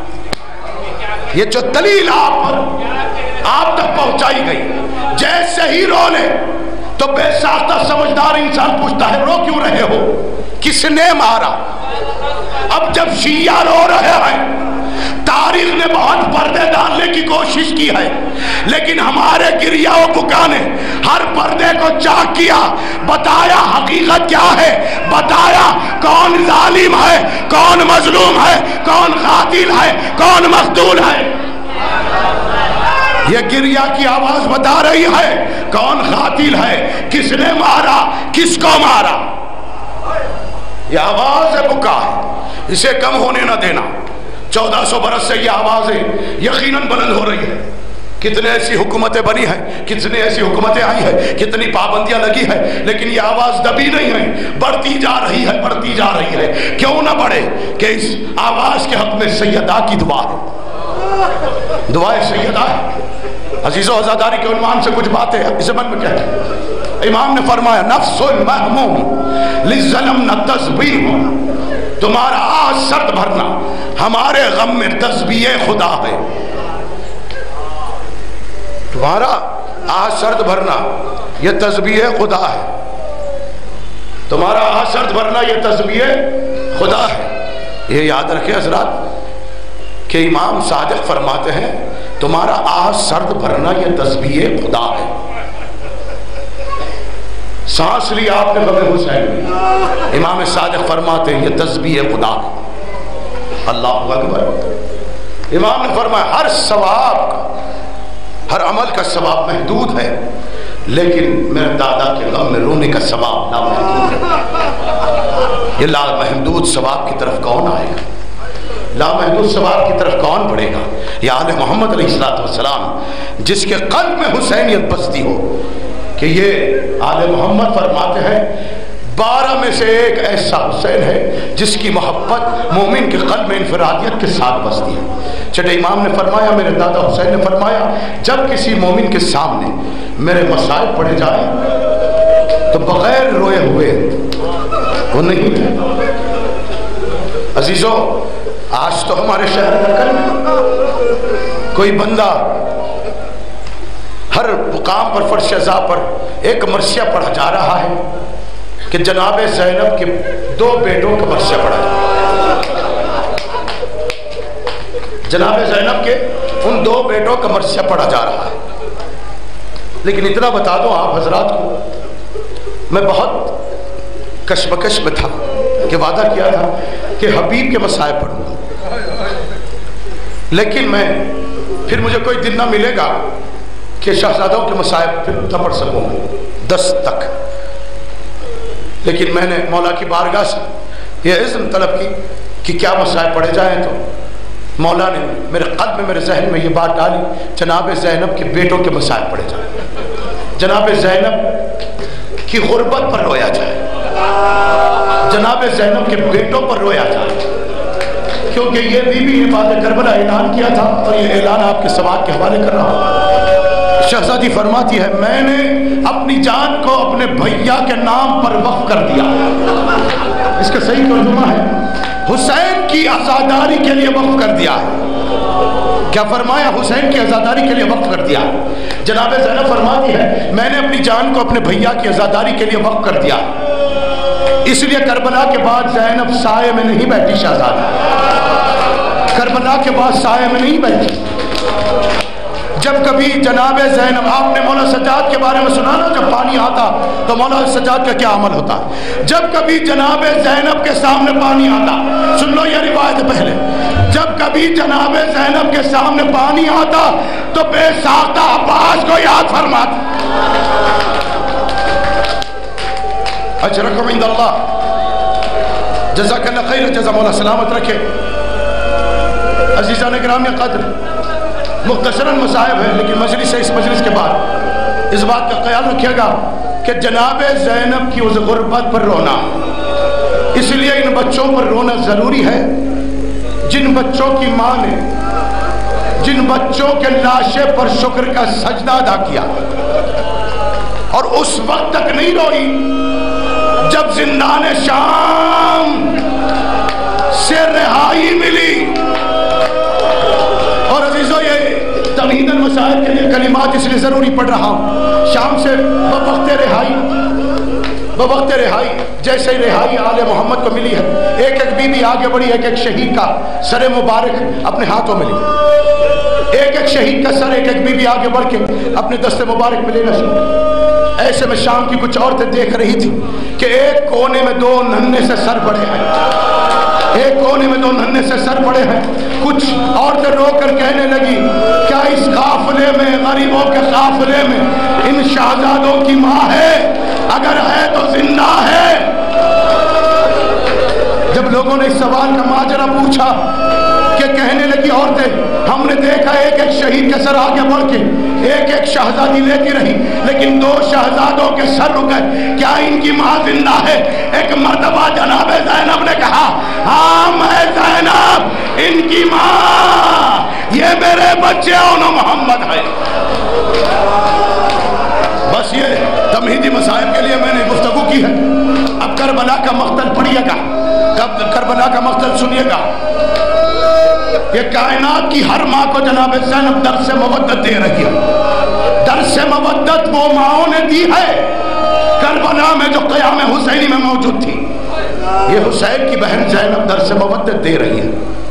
یہ جو دلیل آپ پر آپ تک پہنچائی گئی، جیسے ہی رو لے تو بے ساختہ سمجھدار انسان پوچھتا ہے رو کیوں رہے ہو، کس نے مارا. اب جب شیعہ رو رہے ہیں، تاریخ نے بہت پردے ڈالنے کی کوشش کی ہے، لیکن ہمارے گریہ و بکا نے ہر پردے کو چاک کیا، بتایا حقیقت کیا ہے، بتایا کون ظالم ہے، کون مظلوم ہے، کون قاتل ہے، کون مقتول ہے. یہ گریہ کی آواز بتا رہی ہے کون قاتل ہے، کس نے مارا، کس کو مارا. یہ آواز بکا ہے، اسے کم ہونے نہ دینا. چودہ سو برس سے یہ آوازیں یقیناً بلند ہو رہی ہے. کتنے ایسی حکومتیں بنی ہیں، کتنی ایسی حکومتیں آئی ہیں، کتنی پابندیاں لگی ہیں، لیکن یہ آواز دبی نہیں ہے، بڑھتی جا رہی ہے، بڑھتی جا رہی ہے۔ کیوں نہ بڑھے کہ اس آواز کے حق میں سیدہ کی دعا ہے، دعائے سیدہ ہے۔ عزیز و عزاداری کے عنوان سے کچھ باتیں اس زمن میں کہتے ہیں۔ امام نے فرمایا نفس المحموم للظلم نہ تسبیح، تمہارا آہ سرد بھرنا ہمارے غم میں تسبیح خدا ہے۔ تمہارا آہ سرد بھرنا یہ تسبیح خدا ہے، تمہارا آہ سرد بھرنا یہ تسبیح خدا ہے۔ یہ یاد رکھیں حضرات کہ امام صادق فرماتے ہیں تمہارا آہ سرد بھرنا یہ تسبیح خدا ہے۔ سانس لیا آپ نے غم حسین میں، امام صادق فرماتے ہیں یہ تسبیح خدا ہے۔ اللہ اکبر۔ امام نے فرمایا ہر ثواب کا، ہر عمل کا ثواب محدود ہے، لیکن میرے دادا کے غم میں رونے کا ثواب لامحدود ہے۔ یہ لامحدود ثواب کی طرف کون آئے گا؟ لامحدود ثواب کی طرف کون بڑھے گا؟ یا آل محمد علیہ السلام جس کے قلب میں حسینیت بستی ہو، کہ یہ آل محمد فرماتے ہیں بارہ میں سے ایک ایسا حسین ہے جس کی محبت مومن کے قلب میں انفرادیت کے ساتھ بستی ہے۔ چھٹے امام نے فرمایا، میرے دادا حسین نے فرمایا جب کسی مومن کے سامنے میرے مسائب پڑھے جائیں تو بغیر روئے ہوئے وہ نہیں ہے۔ عزیزو آج تو ہمارے شہر میں کل کوئی بندہ ہر مقام پر فرش ازا پر ایک مرثیہ پڑھا جا رہا ہے کہ جناب زینب کے دو بیٹوں کا مرثیہ پڑھا جا رہا ہے، جناب زینب کے ان دو بیٹوں کا مرثیہ پڑھا جا رہا ہے۔ لیکن اتنا بتا دوں آپ حضرات کو، میں بہت کشمکش میں تھا کہ وعدہ کیا تھا کہ حبیب کے مسائب پڑھوں گا، لیکن میں پھر مجھے کوئی دن نہ ملے گا کہ شہزادوں کے مسائب پھر نہ پڑھ سکوں دس تک۔ لیکن میں نے مولا کی بارگاہ سے یہ اذن طلب کی کہ کیا مسائب پڑھے جائیں، تو مولا نے میرے قلب میں، میرے ذہن میں یہ بات ڈالی جناب زینب کے بیٹوں کے مسائب پڑھے جائیں، جناب زینب کی غربت پر رویا جائے، جناب زینب کے بیٹوں پر رویا جائے، کیونکہ یہ بی بی نے بعد کربلا اعلان کیا تھا، اور یہ اعلان آپ کے سماعت کے حوالے کر رہا ہوں۔ شہزادی فرماتی ہے میں نے اپنی جان کو اپنے بھیا کے نام پر وقف کر دیا۔ اس کا صحیح ترجمہ ہے حسین کی عزاداری کے لیے وقف کر دیا ہے۔ کیا فرمایا؟ حسین کی عزاداری کے لیے وقف کر دیا۔ جناب زینب فرماتی ہے میں نے اپنی جان کو اپنے بھیا کی عزاداری کے لیے وقف کر دیا، اس لیے کربلا کے بعد زینب سائے میں نہیں بیٹھی، شہزادی کربلا کے بعد سائے میں نہیں بیٹھی۔ جب کبھی جناب زینب، آپ نے مولا سجاد کے بارے میں سنا نا، جب پانی آتا تو مولا سجاد کا کیا عمل ہوتا، جب کبھی جناب زینب کے سامنے پانی آتا، سن لو یہ روایت پہلے، جب کبھی جناب زینب کے سامنے پانی آتا تو بے ساختہ عباس کو یاد فرماتا، اجرکم عند اللہ، جزاک اللہ خیر، جزا مولا سلامت رکھے۔ عزیزان گرامی قدر، مختصراً مصائب ہے، لیکن مجلس سے اس مجلس کے بعد اس بات کا خیال رکھیے گا کہ جناب زینب کی اس غربت پر رونا، اس لیے ان بچوں پر رونا ضروری ہے جن بچوں کی ماں نے جن بچوں کے لاشے پر شکر کا سجدہ ادا کیا، اور اس وقت تک نہیں روئی جب زندان شام سے رہائی ملی۔ اور عزیزو یہ تمہیداً مسائل کے لیے کلمات اس لیے ضروری پڑھ رہا ہوں، شام سے بوقت رہائی بوقت رہائی جیسے رہائی آل محمد کو ملی ہے، ایک ایک بی بی آگے بڑھی، ایک ایک شہید کا سر مبارک اپنے ہاتھوں میں لی، ایک ایک شہید کا سر ایک ایک بی بی آگے بڑھ کے اپنے دست مبارک میں لینا شروع۔ ایسے میں شام کی کچھ عورتیں دیکھ رہی تھی کہ ایک کونے میں دو ننھے سے سر پڑے ہیں، ایک کونے میں دو ننھے سے سر پڑے ہیں۔ کچھ عورتیں رو کر کہنے لگی کیا اس قافلے میں، غریبوں کے قافلے میں ان شہزادوں کی ماں ہے؟ اگر ہے تو زندہ ہے۔ جب لوگوں نے اس سوال کا ماجرا پوچھا کہ کہنے لگی عورتیں ہم نے دیکھا ایک ایک شہید کے سر آگے بڑھ کے ایک ایک شہزادی لیتی رہی لیکن دو شہزادوں کے سر رک گئے، کیا ان کی ماں زندہ ہے؟ ایک مرتبہ جناب زینب نے کہا ہاں میں زینب ان کی ماں، یہ میرے بچے اون محمد ہے۔ بس یہ تمہیدی مسائل کے لیے میں نے گفتگو کی ہے۔ اب کربلا کا مقتل پڑھیے گا، کربلا کا مقتل سنیے گا۔ یہ کائنات کی ہر ماں کو جناب زینب درس مودت دے رہی ہے۔ درس مودت وہ ماں نے دی ہے کربلا میں جو قیام حسینی میں موجود تھی۔ یہ حسین کی بہن زینب درس مودت دے رہی ہے۔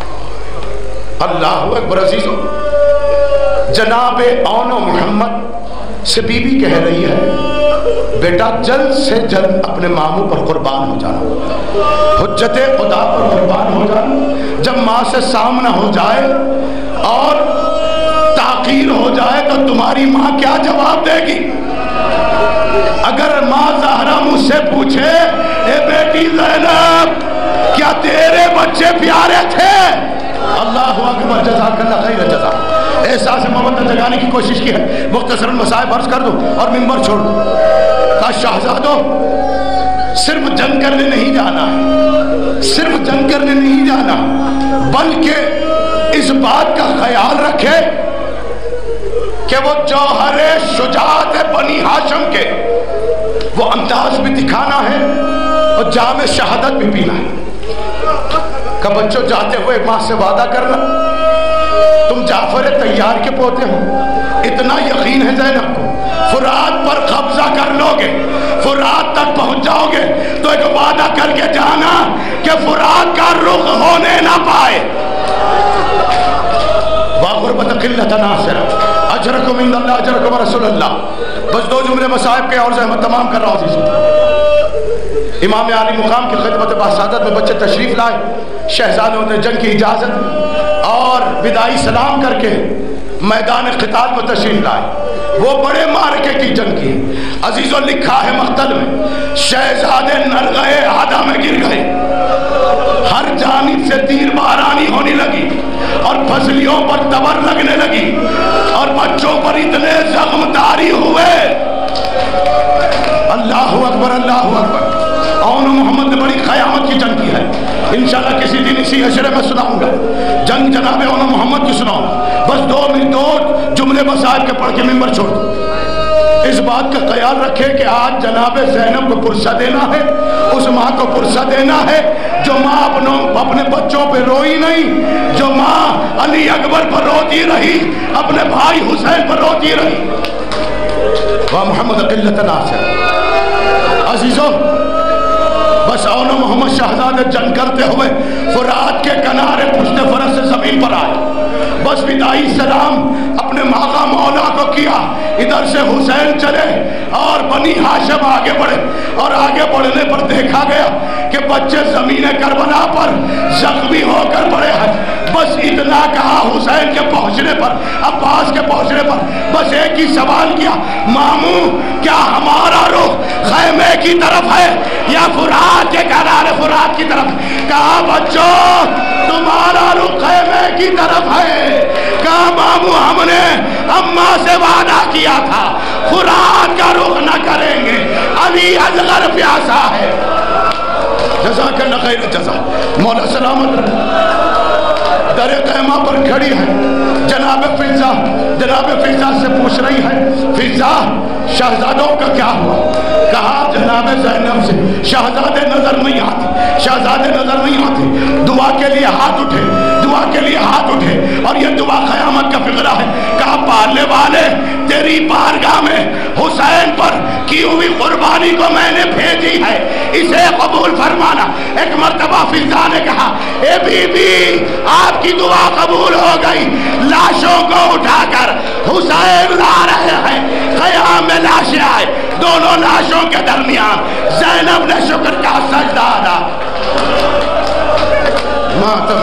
اللہ اکبر عزیزو، جناب اون محمد سے بی بی کہہ رہی ہے بیٹا جلد سے جلد اپنے ماموں پر قربان ہو جانا، حجت خدا پر قربان ہو جانا۔ جب ماں سے سامنا ہو جائے اور تاخیر ہو جائے تو تمہاری ماں کیا جواب دے گی؟ اگر ماں زہرا مجھ سے پوچھے اے بیٹی زینب کیا تیرے بچے پیارے تھے؟ اللہ اکبر، جزاک اللہ خیر جزا۔ احساس محبت جگانے کی کوشش کی ہے، مختصراً مسائب عرض کر دو اور منبر چھوڑ دو۔ کہا شہزادوں صرف جنگ کرنے نہیں جانا ہے، صرف جنگ کرنے نہیں جانا بلکہ اس بات کا خیال رکھے کہ وہ جوہر شجاعت بنی ہاشم کے وہ انداز بھی دکھانا ہے اور جام شہادت بھی پینا ہے۔ کہ بچوں جاتے ہوئے ماں سے وعدہ کرنا تم جعفر طیار کے پوتے ہو، اتنا یقین ہے زینب کو، فرات پر قبضہ کر لو گے، فرات تک پہنچ جاؤ گے تو ایک وعدہ کر کے جانا کہ فرات کا رخ ہونے نہ پائے۔ وَغُرْبَتَ قِلَّةَ نَاصِرَ اجرکم عند اللہ اجرکم رسول اللہ۔ بس دو جملے مصائب کے اور زحمت تمام کر رہا ہوں۔ امام عالی مقام کی خدمت باسعادت میں بچے تشریف لائے، شہزادوں نے جنگ کی اجازت اور بدائی سلام کر کے میدان قتال کو تشریف لائے۔ وہ بڑے مارکے کی جنگ کی، عزیزوں لکھا ہے مقتل میں شہزادے نرغے آدھا میں گر گئے، ہر جانب سے تیر بارانی ہونے لگی اور پھسلیوں پر تبر لگنے لگی اور بچوں پر اتنے زخم طاری ہوئے۔ اللہ اکبر اللہ اکبر۔ اون محمد نے بڑی قیامت کی جنگ کی ہے، انشاءاللہ کسی دن اسی عشرے میں سناؤں گا جنگ جناب اون محمد کی سناؤں۔ بس دو منٹ دو جملے مسائل کے پڑھ کے ممبر چھوڑ دو۔ اس بات کا خیال رکھے کہ آج جناب زینب کو پرسہ دینا ہے، اس ماں کو پرسہ دینا ہے جو ماں اپنوں اپنے بچوں پہ روئی نہیں، جو ماں علی اکبر پر روتی رہی، اپنے بھائی حسین پر روتی رہی۔ وہ محمد قلت ناصر۔ عزیزوں بس اون محمد شہزادے جنگ کرتے ہوئے فرات کے کنارے پشت فرس سے زمین پر آئے، بس بدائی سلام اپنے آقا مولا کو کیا، ادھر سے حسین چلے اور بنی ہاشم آگے بڑھے اور آگے بڑھنے پر دیکھا گیا کہ بچے زمین کربلا پر زخمی ہو کر پڑے ہیں۔ بس اتنا کہا حسین کے پہنچنے پر، عباس کے پہنچنے پر بس ایک ہی سوال کیا، ماموں کیا ہمارا رخ خیمے کی طرف ہے یا فرات کے کنارے فرات کی طرف؟ کہا بچوں تمہارا رخ خیمے کی طرف ہے۔ کہا ماموں ہم نے اماں سے وعدہ کیا تھا فرات کا رخ نہ کریں گے، علی اصغر پیاسا ہے۔ جزاک اللہ خیر جزا۔ مولا سلامت در قیمہ پر کھڑی ہے، جناب فضا جناب فضا سے پوچھ رہی ہے فضا شہزادوں کا کیا ہوا؟ کہا جناب زینب سے شہزادے نظر نہیں آتے، شہزادے نظر نہیں آتے، دعا کے لیے ہاتھ اٹھے، دعا کے لیے ہاتھ اٹھے اور یہ دعا قیامت کا فقرہ ہے۔ کہا پالنے والے تیری بارگاہ میں حسین پر کی ہوئی قربانی کو میں نے بھیجی ہے، اسے قبول فرمانا۔ ایک مرتبہ فضا نے کہا اے بی بی آپ کی دعا قبول ہو گئی، لاشوں کو اٹھا کر حسین لا رہے ہیں، قیام میں لاشیں آئے، دونوں لاشوں کے درمیان زینب نے شکر کا سجدہ ادا۔ ماں